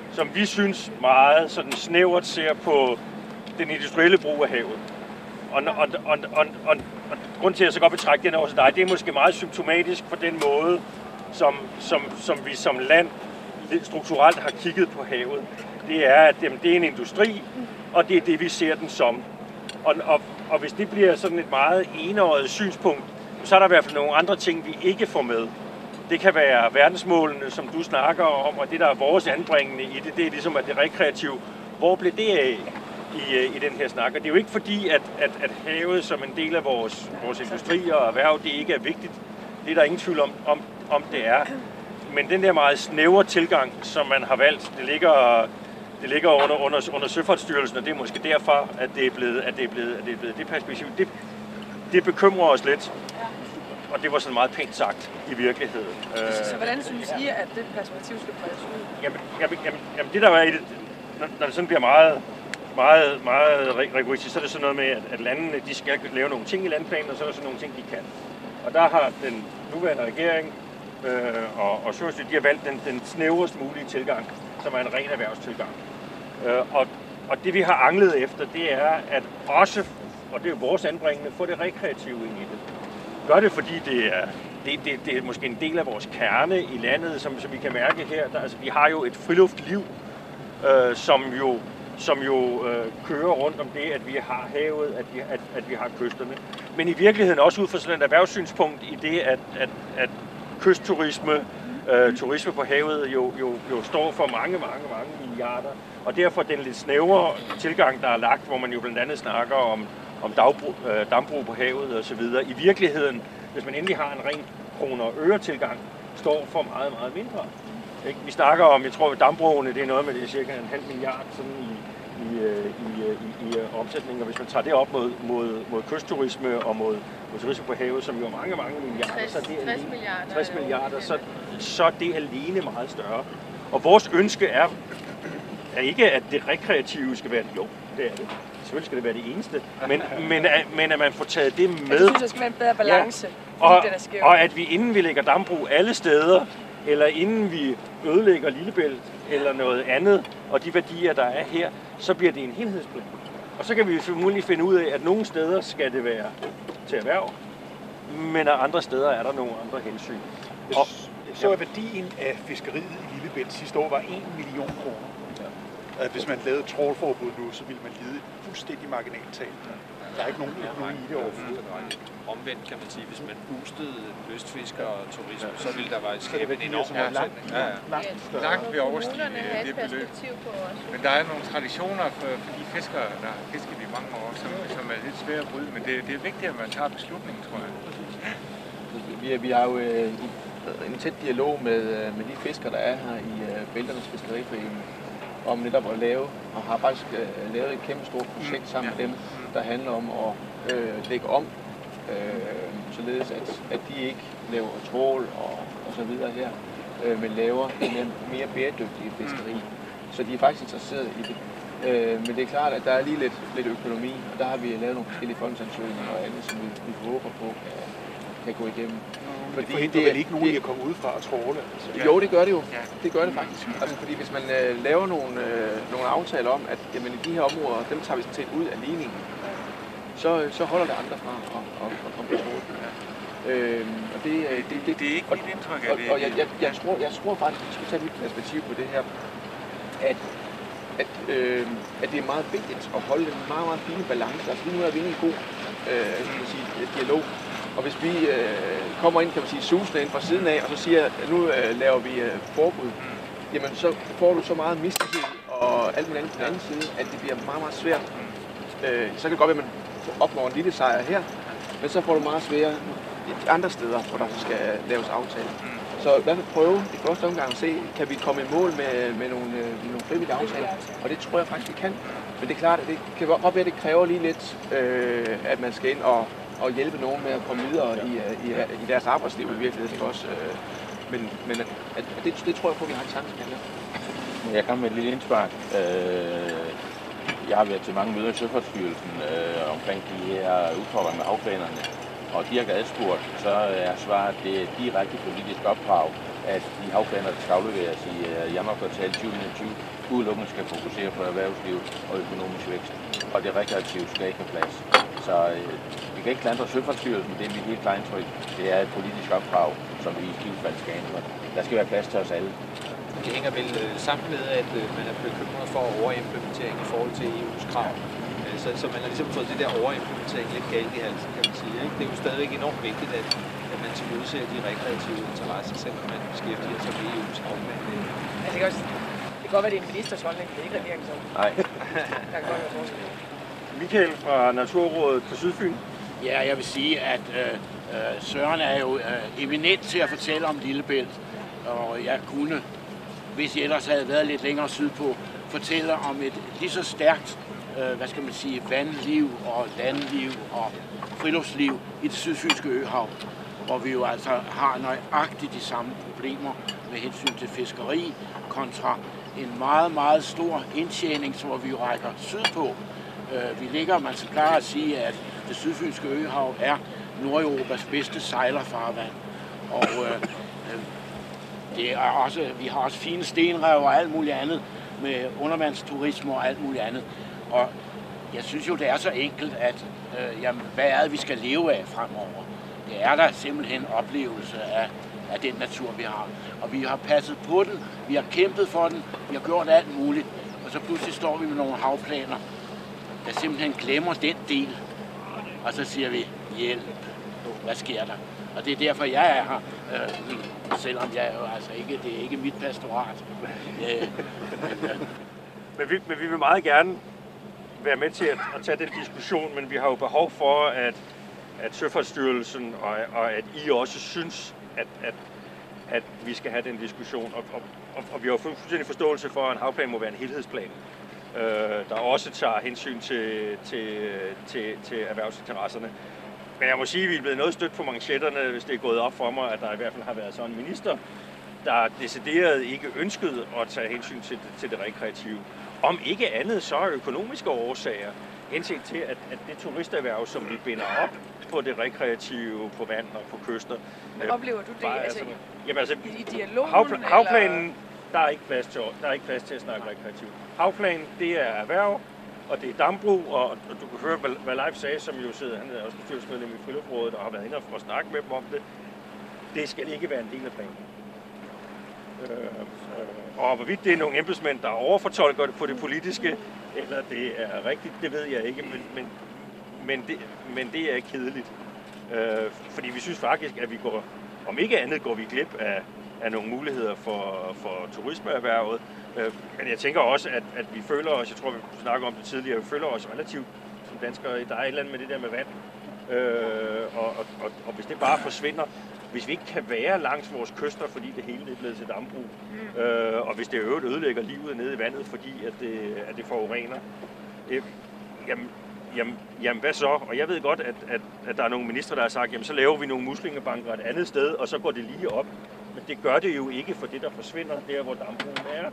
som vi synes meget sådan snævert ser på den industrielle brug af havet. Og grund til, at jeg så godt vil trække den over til dig, det er måske meget symptomatisk for den måde, som vi som land strukturelt har kigget på havet. Det er, at det er en industri, og det er det, vi ser den som. Og hvis det bliver sådan et meget enåret synspunkt, så er der i hvert fald nogle andre ting, vi ikke får med. Det kan være verdensmålene, som du snakker om, og det, der er vores anbringende i det, det er ligesom, at det rekreative. Hvor blev det af i den her snak? Og det er jo ikke fordi, at havet som en del af vores industri og erhverv, det ikke er vigtigt. Det er der ingen tvivl om det er. Men den der meget snævre tilgang, som man har valgt, det ligger under Søfartsstyrelsen, og det er måske derfor, at det er blevet det perspektiv. Det bekymrer os lidt. Og det var sådan meget pænt sagt i virkeligheden. Så hvordan synes I, at det perspektiv skal bredes ud? Jamen det der er i det, når det sådan bliver meget rigoristisk, så er det sådan noget med, at landene de skal lave nogle ting i landplanen, og så er der sådan nogle ting, de kan. Og der har den nuværende regering og Søfartsstyrelsen, de har valgt den snævrest mulige tilgang, som er en ren erhvervstilgang. Og det vi har anglet efter, det er at også, og det er jo vores anbringende, få det rekreative ind i det. Gør det, fordi det er måske en del af vores kerne i landet, som vi kan mærke her. Altså, vi har jo et friluftliv, som jo kører rundt om det, at vi har havet, at vi har kysterne. Men i virkeligheden også ud fra sådan et erhvervssynspunkt i det, at kystturisme, turisme på havet jo står for mange milliarder. Og derfor den lidt snævre tilgang, der er lagt, hvor man jo blandt andet snakker om dambrug på havet og så videre. I virkeligheden, hvis man endelig har en ren kroner- og øre-tilgang, står for meget mindre. Ikke? Vi snakker om, jeg tror, at dambrugene, det er noget med det er cirka 0,5 milliard sådan i omsætning, og hvis man tager det op mod kystturisme og mod turisme på havet, som jo er mange milliarder, 60 milliarder, så er det alene meget større. Og vores ønske er ikke, at det rekreative skal være det. Jo, det er det. Selvfølgelig skal det være det eneste, men at man får taget det med. Jeg synes, der skal være en bedre balance. Ja. Og at vi inden vi lægger dambrug alle steder, eller inden vi ødelægger Lillebælt eller noget andet, og de værdier, der er her, så bliver det en helhedsplan. Og så kan vi formodentlig finde ud af, at nogle steder skal det være til erhverv, men andre steder er der nogle andre hensyn. Så værdien af fiskeriet i Lillebælt sidste år var 1 million kroner. Hvis man lavede trawlforbud nu, så ville man lide et fuldstændig marginalt tab. Der er ikke nogen økonomi i det overhovedet. Omvendt kan man sige, hvis man boostede lystfisker og turisme, så ville der være skabe en enorm omsætning. Langt ved overstige det beløb. Men der er nogle traditioner for de fiskere, der har fisket i mange år, som er lidt svære at bryde. Men det er vigtigt, at man tager beslutningen, tror jeg. Vi har jo en tæt dialog med de fiskere, der er her i Bælternes Fiskeriforening, om netop at lave, og har faktisk lavet et kæmpe stort projekt sammen med dem, der handler om at lægge om, således at de ikke laver trawl og så videre her, men laver en mere bæredygtig fiskeri. Så de er faktisk interesseret i det. Men det er klart, at der er lige lidt økonomi, og der har vi lavet nogle forskellige fondsansøgninger og andet, som vi håber på kan gå igennem. Men det forhindrer vel ikke nogen i at komme udefra og trawle? Altså. Jo, det gør det jo. Det gør det faktisk. Altså, fordi hvis man laver nogle aftaler om, at jamen, i de her områder, dem tager vi sådan set ud af ligningen, så holder det andre fra at komme på trawle. Og det er ikke mit indtryk af det. Og jeg tror faktisk, at vi skal tage et perspektiv på det her, at det er meget vigtigt at holde en meget fine balance. Altså lige nu er vi inde i en god dialog. Og hvis vi kommer ind, kan man sige, susende ind fra siden af, og så siger, at nu laver vi forbud, jamen så får du så meget mistillid og alt muligt andet på den anden side, at det bliver meget svært. Så kan det godt være, at man opnår en lille sejr her, men så får du meget sværere andre steder, hvor der skal laves aftaler. Så i hvert fald prøve i første omgang at se, kan vi komme i mål med nogle frivillige aftaler, og det tror jeg faktisk, vi kan. Men det er klart, at det kan godt være, at det kræver lige lidt, at man skal ind og hjælpe nogen med at komme videre i deres arbejdsliv i virkeligheden også. Men det tror jeg på, at vi har en chance med. Jeg kan med et lille indspark. Jeg har været til mange møder i Søfartsstyrelsen omkring de her udfordringer med havplanerne. og de har adspurgt, så er svaret, det er direkte politisk opdrag, at de havplaner, der skal afleveres i januarkvartal 2020, udelukkende skal fokusere på erhvervsliv og økonomisk vækst, og det rekreative skal ikke have plads. Så vi kan ikke klandre Søfartsstyrelsen, det er mit helt klare indtryk. Det er et politisk opdrag, som vi i givet fald skal ændre. Der skal være plads til os alle. Det hænger vel sammen med, at man er bekymret for overimplementering i forhold til EU's krav. Så man har ligesom fået det der overimplementering lidt galt i halsen, kan man sige. Ikke? Det er jo stadigvæk enormt vigtigt, at man tilgodeser de rekreative interesser, selvom man beskæftiger sig med EU's havplan. Altså, det kan godt være, det er en ministers holdning, det er ikke regeringens holdning. Nej. Der kan godt være forskel. Michael fra Naturrådet på Sydfyn. Ja, jeg vil sige, at Søren er jo eminent til at fortælle om Lillebælt, og jeg kunne, hvis jeg ellers havde været lidt længere sydpå, fortælle om et lige så stærkt vandliv og landliv og friluftsliv i det sydfynske øhav, hvor vi jo altså har nøjagtigt de samme problemer med hensyn til fiskeri kontra en meget, meget stor indtjening, hvor vi rækker sydpå. Vi ligger, man skal klare at sige, at det sydfynske øhav er Nordeuropas bedste sejlerfarvand. Og det er også, vi har også fine stenrev og alt muligt andet med undervandsturisme og alt muligt andet. Og jeg synes jo, det er så enkelt, at hvad er det, vi skal leve af fremover? Det er der simpelthen oplevelse af den natur, vi har. Og vi har passet på den, vi har kæmpet for den, vi har gjort alt muligt. Og så pludselig står vi med nogle havplaner, der simpelthen glemmer den del. Og så siger vi, hjælp, hvad sker der? Og det er derfor, jeg er her, selvom jeg jo altså ikke, det er ikke mit pastorat. Men vi vil meget gerne være med til at tage den diskussion, men vi har jo behov for, at Søfartsstyrelsen og at I også synes, at vi skal have den diskussion. Og vi har jo fuldstændig forståelse for, at en havplan må være en helhedsplan, der også tager hensyn til erhvervsinteresserne. Men jeg må sige, at vi er blevet noget stødt på manchetterne, hvis det er gået op for mig, at der i hvert fald har været sådan en minister, der decideret ikke ønskede at tage hensyn til det rekreative. Om ikke andet, så er økonomiske årsager, henset til, at det turisterhverv, som vi binder op på det rekreative, på vand og på kyster. Men oplever du det i dialogen? Havplanen, der er ikke plads til at snakke rekreativt. Havplanen, det er erhverv, og det er dambrug, og du kan høre, hvad Leif sagde, som jo sidder, han er også bestyrelsesmedlem i Friluftsrådet, og har været inde og snakke med dem om det. Det skal ikke være en del af planen. Og hvorvidt det er nogle embedsmænd, der overfortolker det på det politiske, eller det er rigtigt, det ved jeg ikke, men det er kedeligt. Fordi vi synes faktisk, at vi går, om ikke andet går vi glip af nogle muligheder for turismeerhvervet. Men jeg tænker også, at vi føler os, jeg tror vi snakker om det tidligere, vi føler os relativt som danskere, der er et eller andet med det der med vand. Og hvis det bare forsvinder, hvis vi ikke kan være langs vores kyster, fordi det hele er blevet til dambrug, og hvis det i øvrigt ødelægger livet nede i vandet, fordi at det forurener, jamen hvad så? Og jeg ved godt, at der er nogle ministre, der har sagt, jamen så laver vi nogle muslingebanker et andet sted, og så går det lige op. Men det gør det jo ikke for det, der forsvinder, der hvor dambrugene er.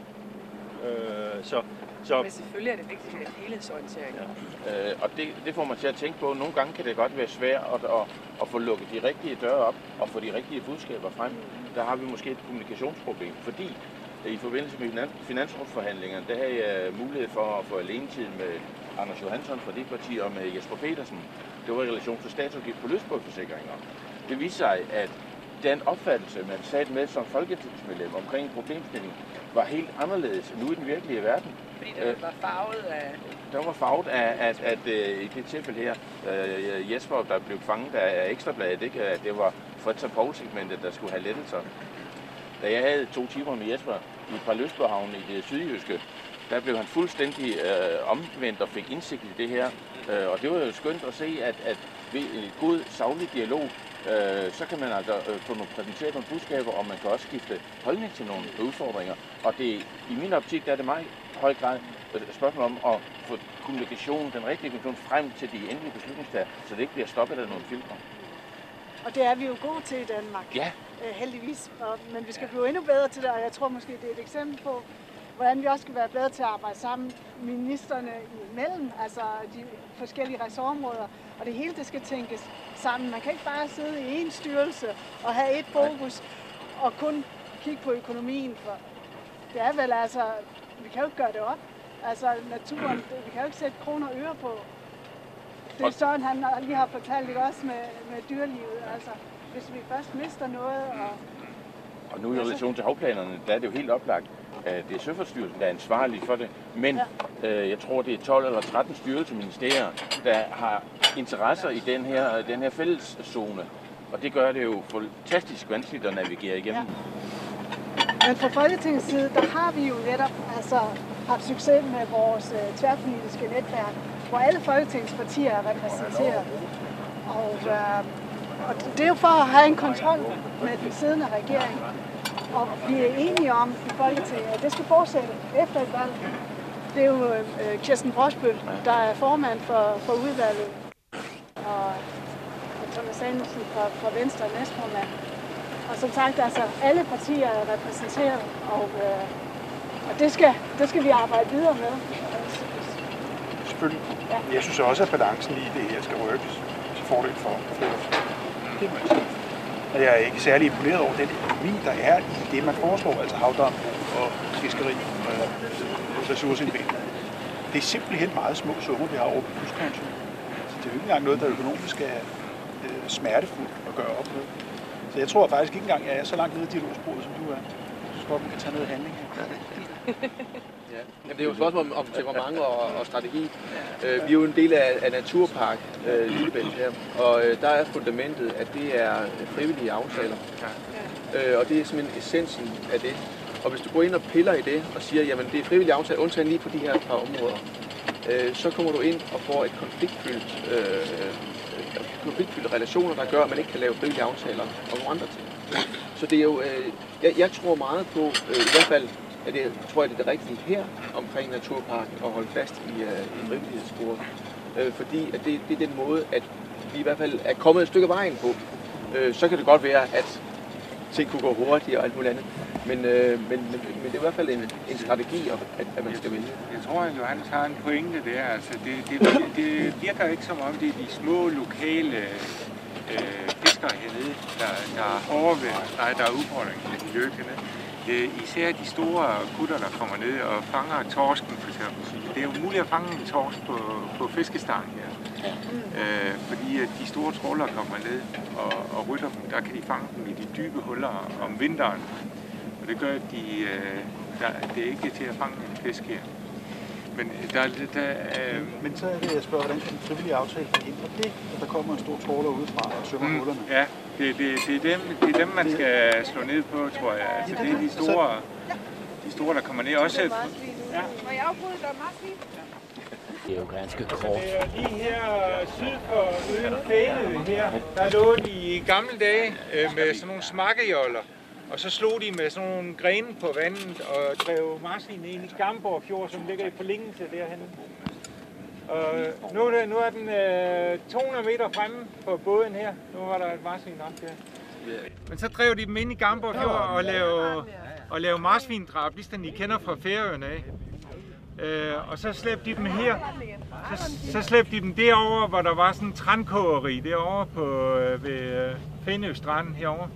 Men selvfølgelig er det vigtigt med helhedsorientering. Ja. Og det får man til at tænke på. Nogle gange kan det godt være svært at få lukket de rigtige døre op og få de rigtige budskaber frem. Der har vi måske et kommunikationsproblem, fordi i forbindelse med finansrådsforhandlingerne, der havde jeg mulighed for at få alenetid med Anders Johansson fra det parti og med Jesper Petersen. Det var i relation til statsudgift på lystbådsforsikringer. Det viste sig, at den opfattelse, man satte med som folketingsmedlem omkring en problemstilling, var helt anderledes end ude i den virkelige verden. Fordi det var farvet af... Der var farvet af, at i det tilfælde her, Jesper, der blev fanget af Ekstrabladet, ikke? At det var Fritz og Poul-segmentet, der skulle have lettelser. Da jeg havde 2 timer med Jesper i et par lystbådehavne i det sydjyske, der blev han fuldstændig omvendt og fik indsigt i det her. Og det var jo skønt at se, at ved en god, saglig dialog, så kan man altså få præsenteret nogle budskaber, og man kan også skifte holdning til nogle udfordringer. Og det, i min optik, der er det meget høj grad et spørgsmål om at få kommunikation, den rigtige kommunikation frem til de endelige beslutningstager, så det ikke bliver stoppet af nogle filtre. Og det er vi jo gode til i Danmark. Ja. Heldigvis. Men vi skal blive endnu bedre til det, og jeg tror måske, det er et eksempel på, hvordan vi også skal være bedre til at arbejde sammen ministerne imellem, altså de forskellige ressortområder. Og det hele, det skal tænkes sammen. Man kan ikke bare sidde i en styrelse og have et fokus og kun kigge på økonomien, for det er vel altså, vi kan jo ikke gøre det op. Altså naturen, vi kan jo ikke sætte kroner og øre på. Det er sådan, han lige har fortalt, ikke også med dyrelivet. Altså, hvis vi først mister noget og nu i relation til havplanerne, der er det jo helt oplagt, at det er Søfartsstyrelsen, der er ansvarlig for det. Men jeg tror, det er 12 eller 13 styrelseministerier, der har interesser i den her fælleszone. Og det gør det jo fantastisk vanskeligt at navigere igennem. Ja. Men fra Folketingets side, der har vi jo netop haft succes med vores tværpolitiske netværk, hvor alle Folketingets partier er repræsenteret. Og det er jo for at have en kontrol med den siddende regering. Og vi er enige om i Folketinget, at det skal fortsætte efter et valg. Det er jo Kirsten Brosbøl, der er formand for udvalget, og Thomas Samuelsen fra Venstre næstformand. Og som sagt, altså alle partier er repræsenteret, og det skal vi arbejde videre med. Selvfølgelig. Ja. Jeg synes også, at balancen i det her skal rykkes til fordel for det. Og jeg er ikke særlig imponeret over den økonomi, der er i det, man foreslår, altså havdamp og fiskeri og ressourceindvinding. Det er simpelthen meget små summer, vi har over på pluskontoen. Så det er jo ikke engang noget, der økonomisk er smertefuldt at gøre op med. Så jeg tror faktisk ikke engang, at jeg er så langt nede i dialogsporet, som du er. Jeg synes godt, man kan tage noget handling her. Ja. Jamen, det er jo et spørgsmål om temperament og strategi. Vi er jo en del af Naturpark Lillebælt her, og der er fundamentet, at det er frivillige aftaler. Og det er simpelthen essensen af det. Og hvis du går ind og piller i det og siger, jamen det er frivillige aftaler, undtagen lige på de her par områder, så kommer du ind og får et konfliktfyldte relationer, der gør, at man ikke kan lave frivillige aftaler og nogle andre ting. Så det er jo, jeg tror meget på, i hvert fald, at det tror jeg, det er det rigtige her omkring Naturparken at holde fast i frivillighedssporet. Fordi at det er den måde, at vi i hvert fald er kommet et stykke vejen på. Så kan det godt være, at ting kunne gå hurtigt og alt muligt andet. Men det er i hvert fald en strategi, at man skal vælge. Jeg tror, at Johannes har en pointe der. Altså, det virker ikke som om, det er de små lokale fiskere hernede, der er hårde ved, der er udfordringer med miljøet hernede. Især de store gutter, der kommer ned og fanger torsken, for eksempel. Det er jo muligt at fange en torsk på fiskestangen her. Fordi at de store trawlere kommer ned og rytter dem, der kan de fange dem i de dybe huller om vinteren. Og det gør, at det er ikke til at fange en fisk her. Men men så er det, jeg spørger, hvordan kan den frivillige aftale forhindre det, at der kommer en stor trawler udefra og sømmer hullerne? Ja, det er dem, man skal slå ned på, tror jeg. Altså, det er de store, der kommer ned. Også, ja. Må jeg afbryde dig, Martin? Det er jo ganske kort. Lige her syd for øen Fænø her, der lå de i gamle dage med sådan nogle smakkejoller. Og så slog de med sådan nogle grene på vandet og drev marsvin ind i Skamborg Fjord, som ligger i forlængelse derhenne. Og nu er den 200 meter fremme på båden her. Nu var der et marsvin ramt her. Men så drev de dem ind i Skamborg Fjord og lavede marsvindrab, ligesom I kender fra Færøerne af. Og så slæbte de dem her. Så slæbte de dem derover, hvor der var sådan en trankogeri derovre ved Fænø Strand herovre.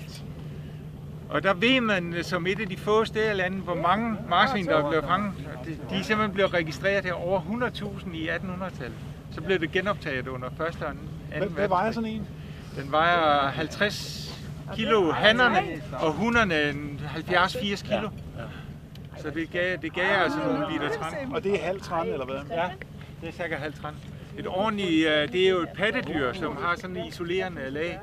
Og der ved man som et af de få steder i landet, hvor mange marsvin, der er blevet fanget. De er simpelthen blevet registreret her over 100.000 i 1800-tallet. Så blev det genoptaget under første og anden verdenskrig. Hvad vejer sådan en? Den vejer 50 kilo hannerne, og hunderne 70-80 kilo. Så det gav altså nogle liter tran. Og det er halv tran, eller hvad? Ja, det er cirka halv tran. Et ordentligt, det er jo et pattedyr, som har sådan en isolerende lag.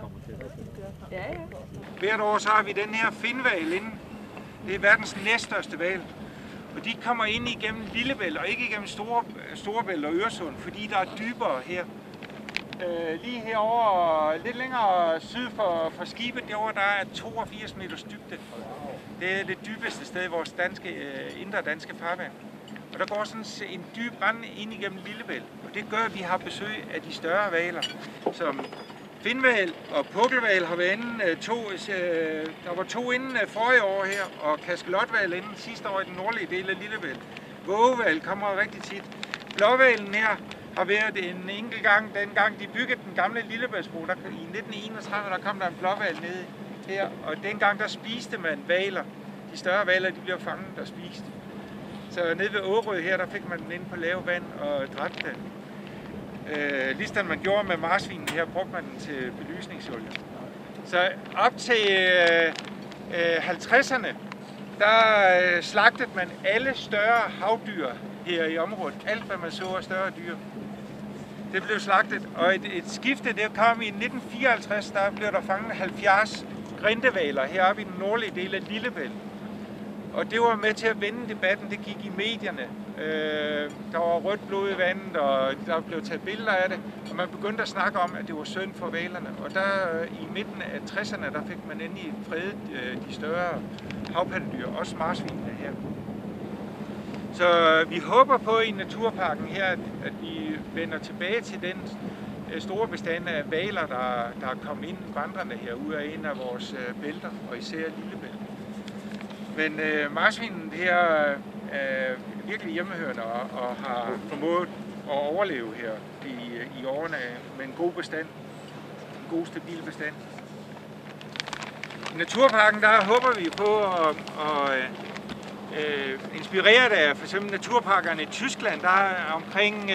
Hvert år så har vi den her finhval inde. Det er verdens næststørste hval. Og de kommer ind igennem Lillebælt og ikke igennem Storebælt og Øresund, fordi der er dybere her. Lige herover lidt længere syd for skibet, derovre, der er 82 meters dybde. Det er det dybeste sted i vores indre danske farvand. Og der går sådan en dyb rand ind igennem Lillebælt. Og det gør, at vi har besøg af de større hvaler, som finhval og pukkelhval har været inde. Der var 2 inden forrige år her, og kaskelothval inden sidste år i den nordlige del af Lillebælt. Vågehval kommer rigtig tit. Blåhvalen her har været en enkelt gang, dengang de byggede den gamle Lillebæltsbro, der i 1931, der kom der en blåhval ned her, og dengang der spiste man hvaler. De større hvaler, de blev fanget og spist. Så nede ved Årø her, der fik man den ind på lave vand og dræbte den. Ligesom man gjorde med marsvinen her, brugte man den til belysningsolie. Så op til 50'erne, der slagtede man alle større havdyr her i området. Alt, hvad man så af større dyr. Det blev slagtet, og et skifte, det kom i 1954, der blev der fanget 70 grindehvaler heroppe i den nordlige del af Lillebælt. Og det var med til at vende debatten, det gik i medierne. Der var rødt blod i vandet, og der blev taget billeder af det. Og man begyndte at snakke om, at det var synd for hvalerne. Og der i midten af 60'erne, der fik man endelig fredet de større havpattedyr, også marsvinene her. Så vi håber på i naturparken her, at vi vender tilbage til den store bestand af hvaler, der er kommet ind vandrende her ud af en af vores bælter, og især Lillebælt. Men marsvinen her er virkelig hjemmehørende og har formået at overleve her i årene med en god bestand, en god stabil bestand. I naturparken der håber vi på at inspireret af for eksempel naturparkerne i Tyskland, der er omkring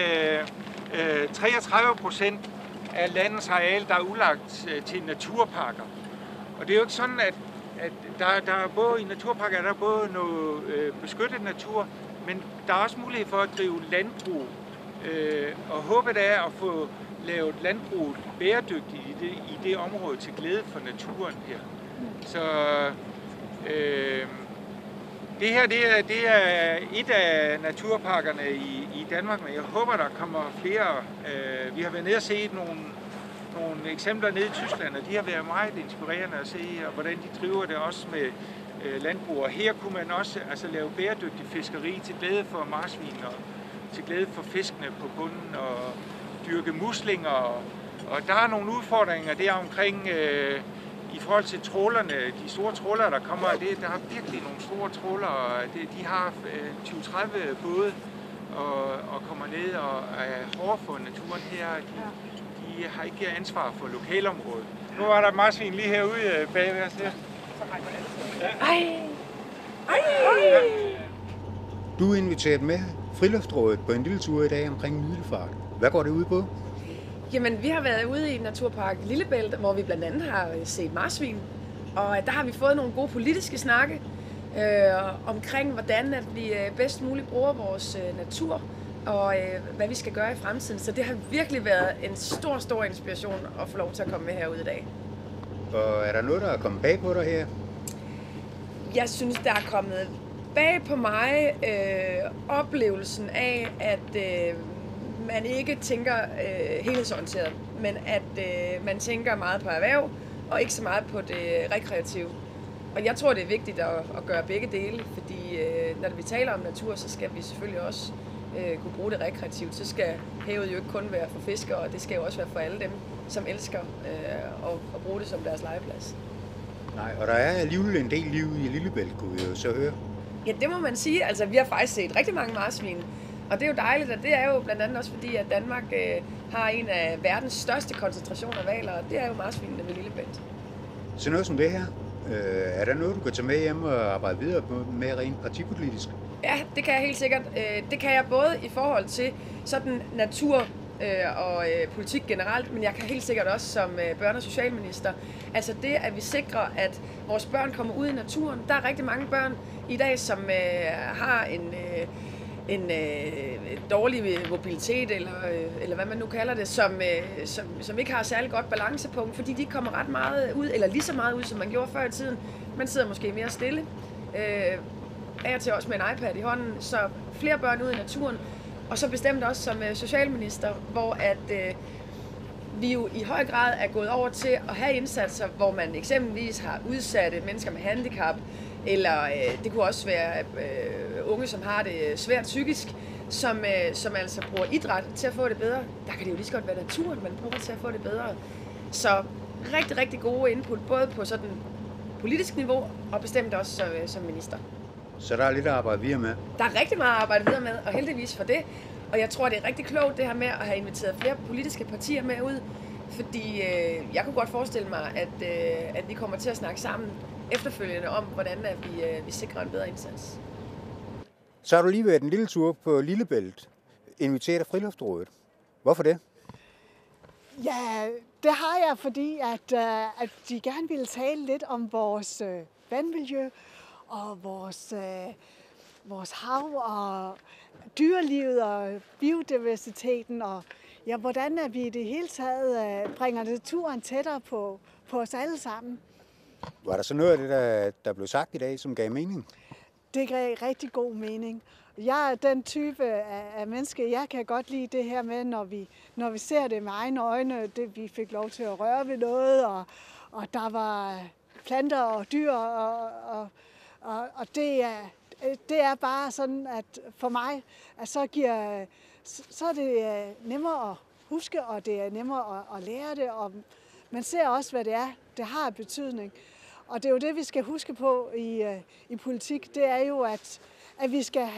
33% af landets areal, der er udlagt til naturparker. Og det er jo ikke sådan, at der er både i naturparker der er både noget beskyttet natur, men der er også mulighed for at drive landbrug. Og håbet er at få lavet landbruget bæredygtigt i det område til glæde for naturen her. Så det her det er et af naturparkerne i Danmark, men jeg håber, der kommer flere. Vi har været nede og set nogle eksempler nede i Tyskland, og de har været meget inspirerende at se, og hvordan de driver det også med landbrug. Og her kunne man også lave bæredygtig fiskeri til glæde for marsvin og til glæde for fiskene på bunden og dyrke muslinger. Og der er nogle udfordringer der omkring i forhold til trålerne, de store trålere, der kommer, der er virkelig nogle store trålere. De har 20-30 både og kommer ned og er hårde for naturen her. De har ikke ansvar for lokalområdet. Nu var der marsvin lige herude bagved os her. Du er inviteret med Friluftsrådet på en lille tur i dag omkring Middelfart. Hvad går det ud på? Jamen, vi har været ude i Naturpark Lillebælt, hvor vi blandt andet har set marsvin. Og der har vi fået nogle gode politiske snakke omkring, hvordan at vi bedst muligt bruger vores natur, og hvad vi skal gøre i fremtiden. Så det har virkelig været en stor inspiration at få lov til at komme med herude i dag. Og er der noget, der er kommet bag på dig her? Jeg synes, der er kommet bag på mig oplevelsen af, at man ikke tænker helhedsorienteret, men at man tænker meget på erhverv, og ikke så meget på det rekreative. Og jeg tror, det er vigtigt at gøre begge dele, fordi når vi taler om natur, så skal vi selvfølgelig også kunne bruge det rekreativt. Så skal havet jo ikke kun være for fiskere, og det skal jo også være for alle dem, som elsker at bruge det som deres legeplads. Nej, og der er alligevel en del liv i Lillebælt, kunne vi jo så høre. Ja, det må man sige. Altså, vi har faktisk set rigtig mange marsvin. Og det er jo dejligt, og det er jo blandt andet også fordi, at Danmark har en af verdens største koncentrationer af hvaler, og det er jo marsvinene ved Lillebælt. Så noget som det her, er der noget, du kan tage med hjem og arbejde videre med rent partipolitisk? Ja, det kan jeg helt sikkert. Det kan jeg både i forhold til sådan natur og politik generelt, men jeg kan helt sikkert også som børne- og socialminister. Altså det, at vi sikrer, at vores børn kommer ud i naturen. Der er rigtig mange børn i dag, som har en dårlig mobilitet, eller hvad man nu kalder det, som ikke har særlig godt balancepunkt, fordi de kommer ret meget ud, eller lige så meget ud, som man gjorde før i tiden. Man sidder måske mere stille, af og til også med en iPad i hånden, så flere børn ud i naturen, og så bestemt også som socialminister, hvor at vi jo i høj grad er gået over til at have indsatser, hvor man eksempelvis har udsatte mennesker med handicap, eller det kunne også være unge, som har det svært psykisk, som altså bruger idræt til at få det bedre. Der kan det jo lige så godt være naturen, man bruger til at få det bedre. Så rigtig gode input, både på sådan politisk niveau, og bestemt også som minister. Så der er lidt at arbejde videre med? Der er rigtig meget at arbejde videre med, og heldigvis for det. Og jeg tror, det er rigtig klogt det her med at have inviteret flere politiske partier med ud, fordi jeg kunne godt forestille mig, at vi kommer til at snakke sammen efterfølgende om, hvordan at vi sikrer en bedre indsats. Så har du lige været en lille tur på Lillebælt, inviteret af Friluftsrådet. Hvorfor det? Ja, det har jeg, fordi at de gerne ville tale lidt om vores vandmiljø og vores hav og dyrelivet og biodiversiteten og ja, hvordan at vi i det hele taget bringer naturen tættere på os alle sammen. Var der så noget af det, der blev sagt i dag, som gav mening? Det gav rigtig god mening. Jeg er den type af menneske, jeg kan godt lide det her med, når vi ser det med egne øjne, det vi fik lov til at røre ved noget, og der var planter og dyr, og det er bare sådan, at for mig, at så er det nemmere at huske, og det er nemmere at lære det, og man ser også, hvad det er, det har betydning. Og det er jo det, vi skal huske på i politik, det er jo, at vi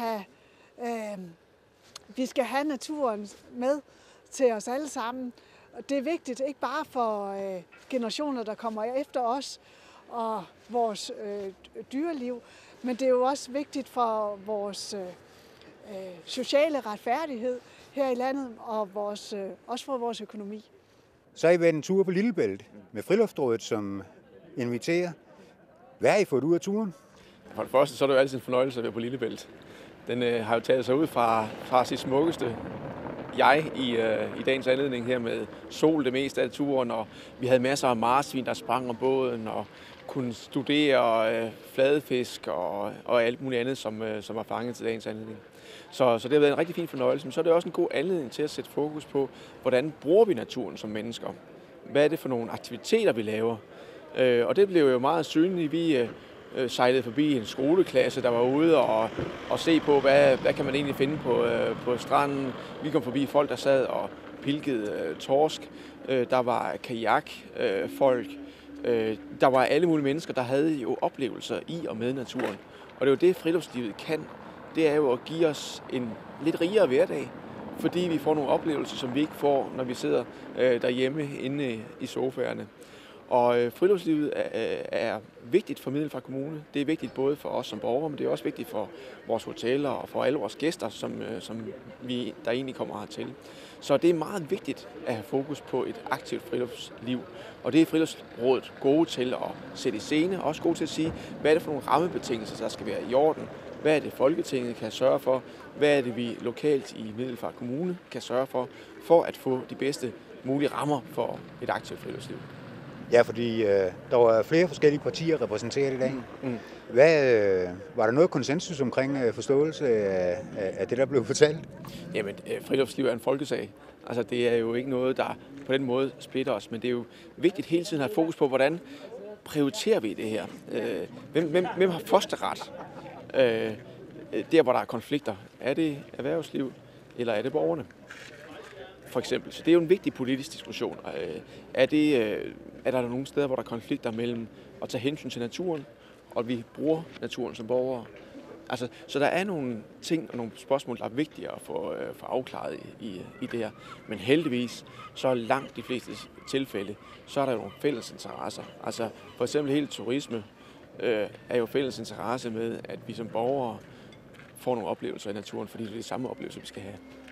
skal have naturen med til os alle sammen. Det er vigtigt, ikke bare for generationer, der kommer efter os og vores dyreliv, men det er jo også vigtigt for vores sociale retfærdighed her i landet og også for vores økonomi. Så har I været en tur på Lillebælt med Friluftsrådet, som inviterer. Hvad har I fået ud af turen? For det første så er det jo altid en fornøjelse at være på Lillebælt. Den har jo taget sig ud fra sit smukkeste i dagens anledning her med sol det meste af turen, og vi havde masser af marsvin, der sprang om båden og kunne studere fladefisk og alt muligt andet, som var fanget til dagens anledning. Så det har været en rigtig fin fornøjelse, men så er det også en god anledning til at sætte fokus på, hvordan bruger vi naturen som mennesker. Hvad er det for nogle aktiviteter, vi laver? Og det blev jo meget synligt. Vi sejlede forbi en skoleklasse, der var ude og se på, hvad kan man egentlig finde på stranden. Vi kom forbi folk, der sad og pilkede torsk. Der var kajakfolk. Der var alle mulige mennesker, der havde jo oplevelser i og med naturen. Og det er jo det, friluftslivet kan. Det er jo at give os en lidt rigere hverdag, fordi vi får nogle oplevelser, som vi ikke får, når vi sidder derhjemme inde i sofaerne. Og friluftslivet er vigtigt for Middelfart Kommune. Det er vigtigt både for os som borgere, men det er også vigtigt for vores hoteller og for alle vores gæster, der egentlig kommer hertil. Så det er meget vigtigt at have fokus på et aktivt friluftsliv. Og det er Friluftsrådet gode til at sætte i scene, og også gode til at sige, hvad er det for nogle rammebetingelser, der skal være i orden. Hvad er det, Folketinget kan sørge for? Hvad er det, vi lokalt i Middelfart Kommune kan sørge for at få de bedste mulige rammer for et aktivt friluftsliv? Ja, fordi der var flere forskellige partier repræsenteret i dag. Var der noget konsensus omkring forståelse af det, der blev fortalt? Jamen, friluftsliv er en folkesag. Altså, det er jo ikke noget, der på den måde splitter os, men det er jo vigtigt hele tiden at have fokus på, hvordan prioriterer vi det her? Hvem har førsteret? Der, hvor der er konflikter. Er det erhvervsliv, eller er det borgerne? For eksempel. Så det er jo en vigtig politisk diskussion. Er der nogle steder, hvor der er konflikter mellem at tage hensyn til naturen, og at vi bruger naturen som borgere? Altså, så der er nogle ting og nogle spørgsmål, der er vigtige at få afklaret i det her. Men heldigvis, så langt de fleste tilfælde, så er der jo nogle fælles interesser. Altså, for eksempel hele turisme er jo fælles interesse med, at vi som borgere får nogle oplevelser i naturen, fordi det er de samme oplevelser, vi skal have.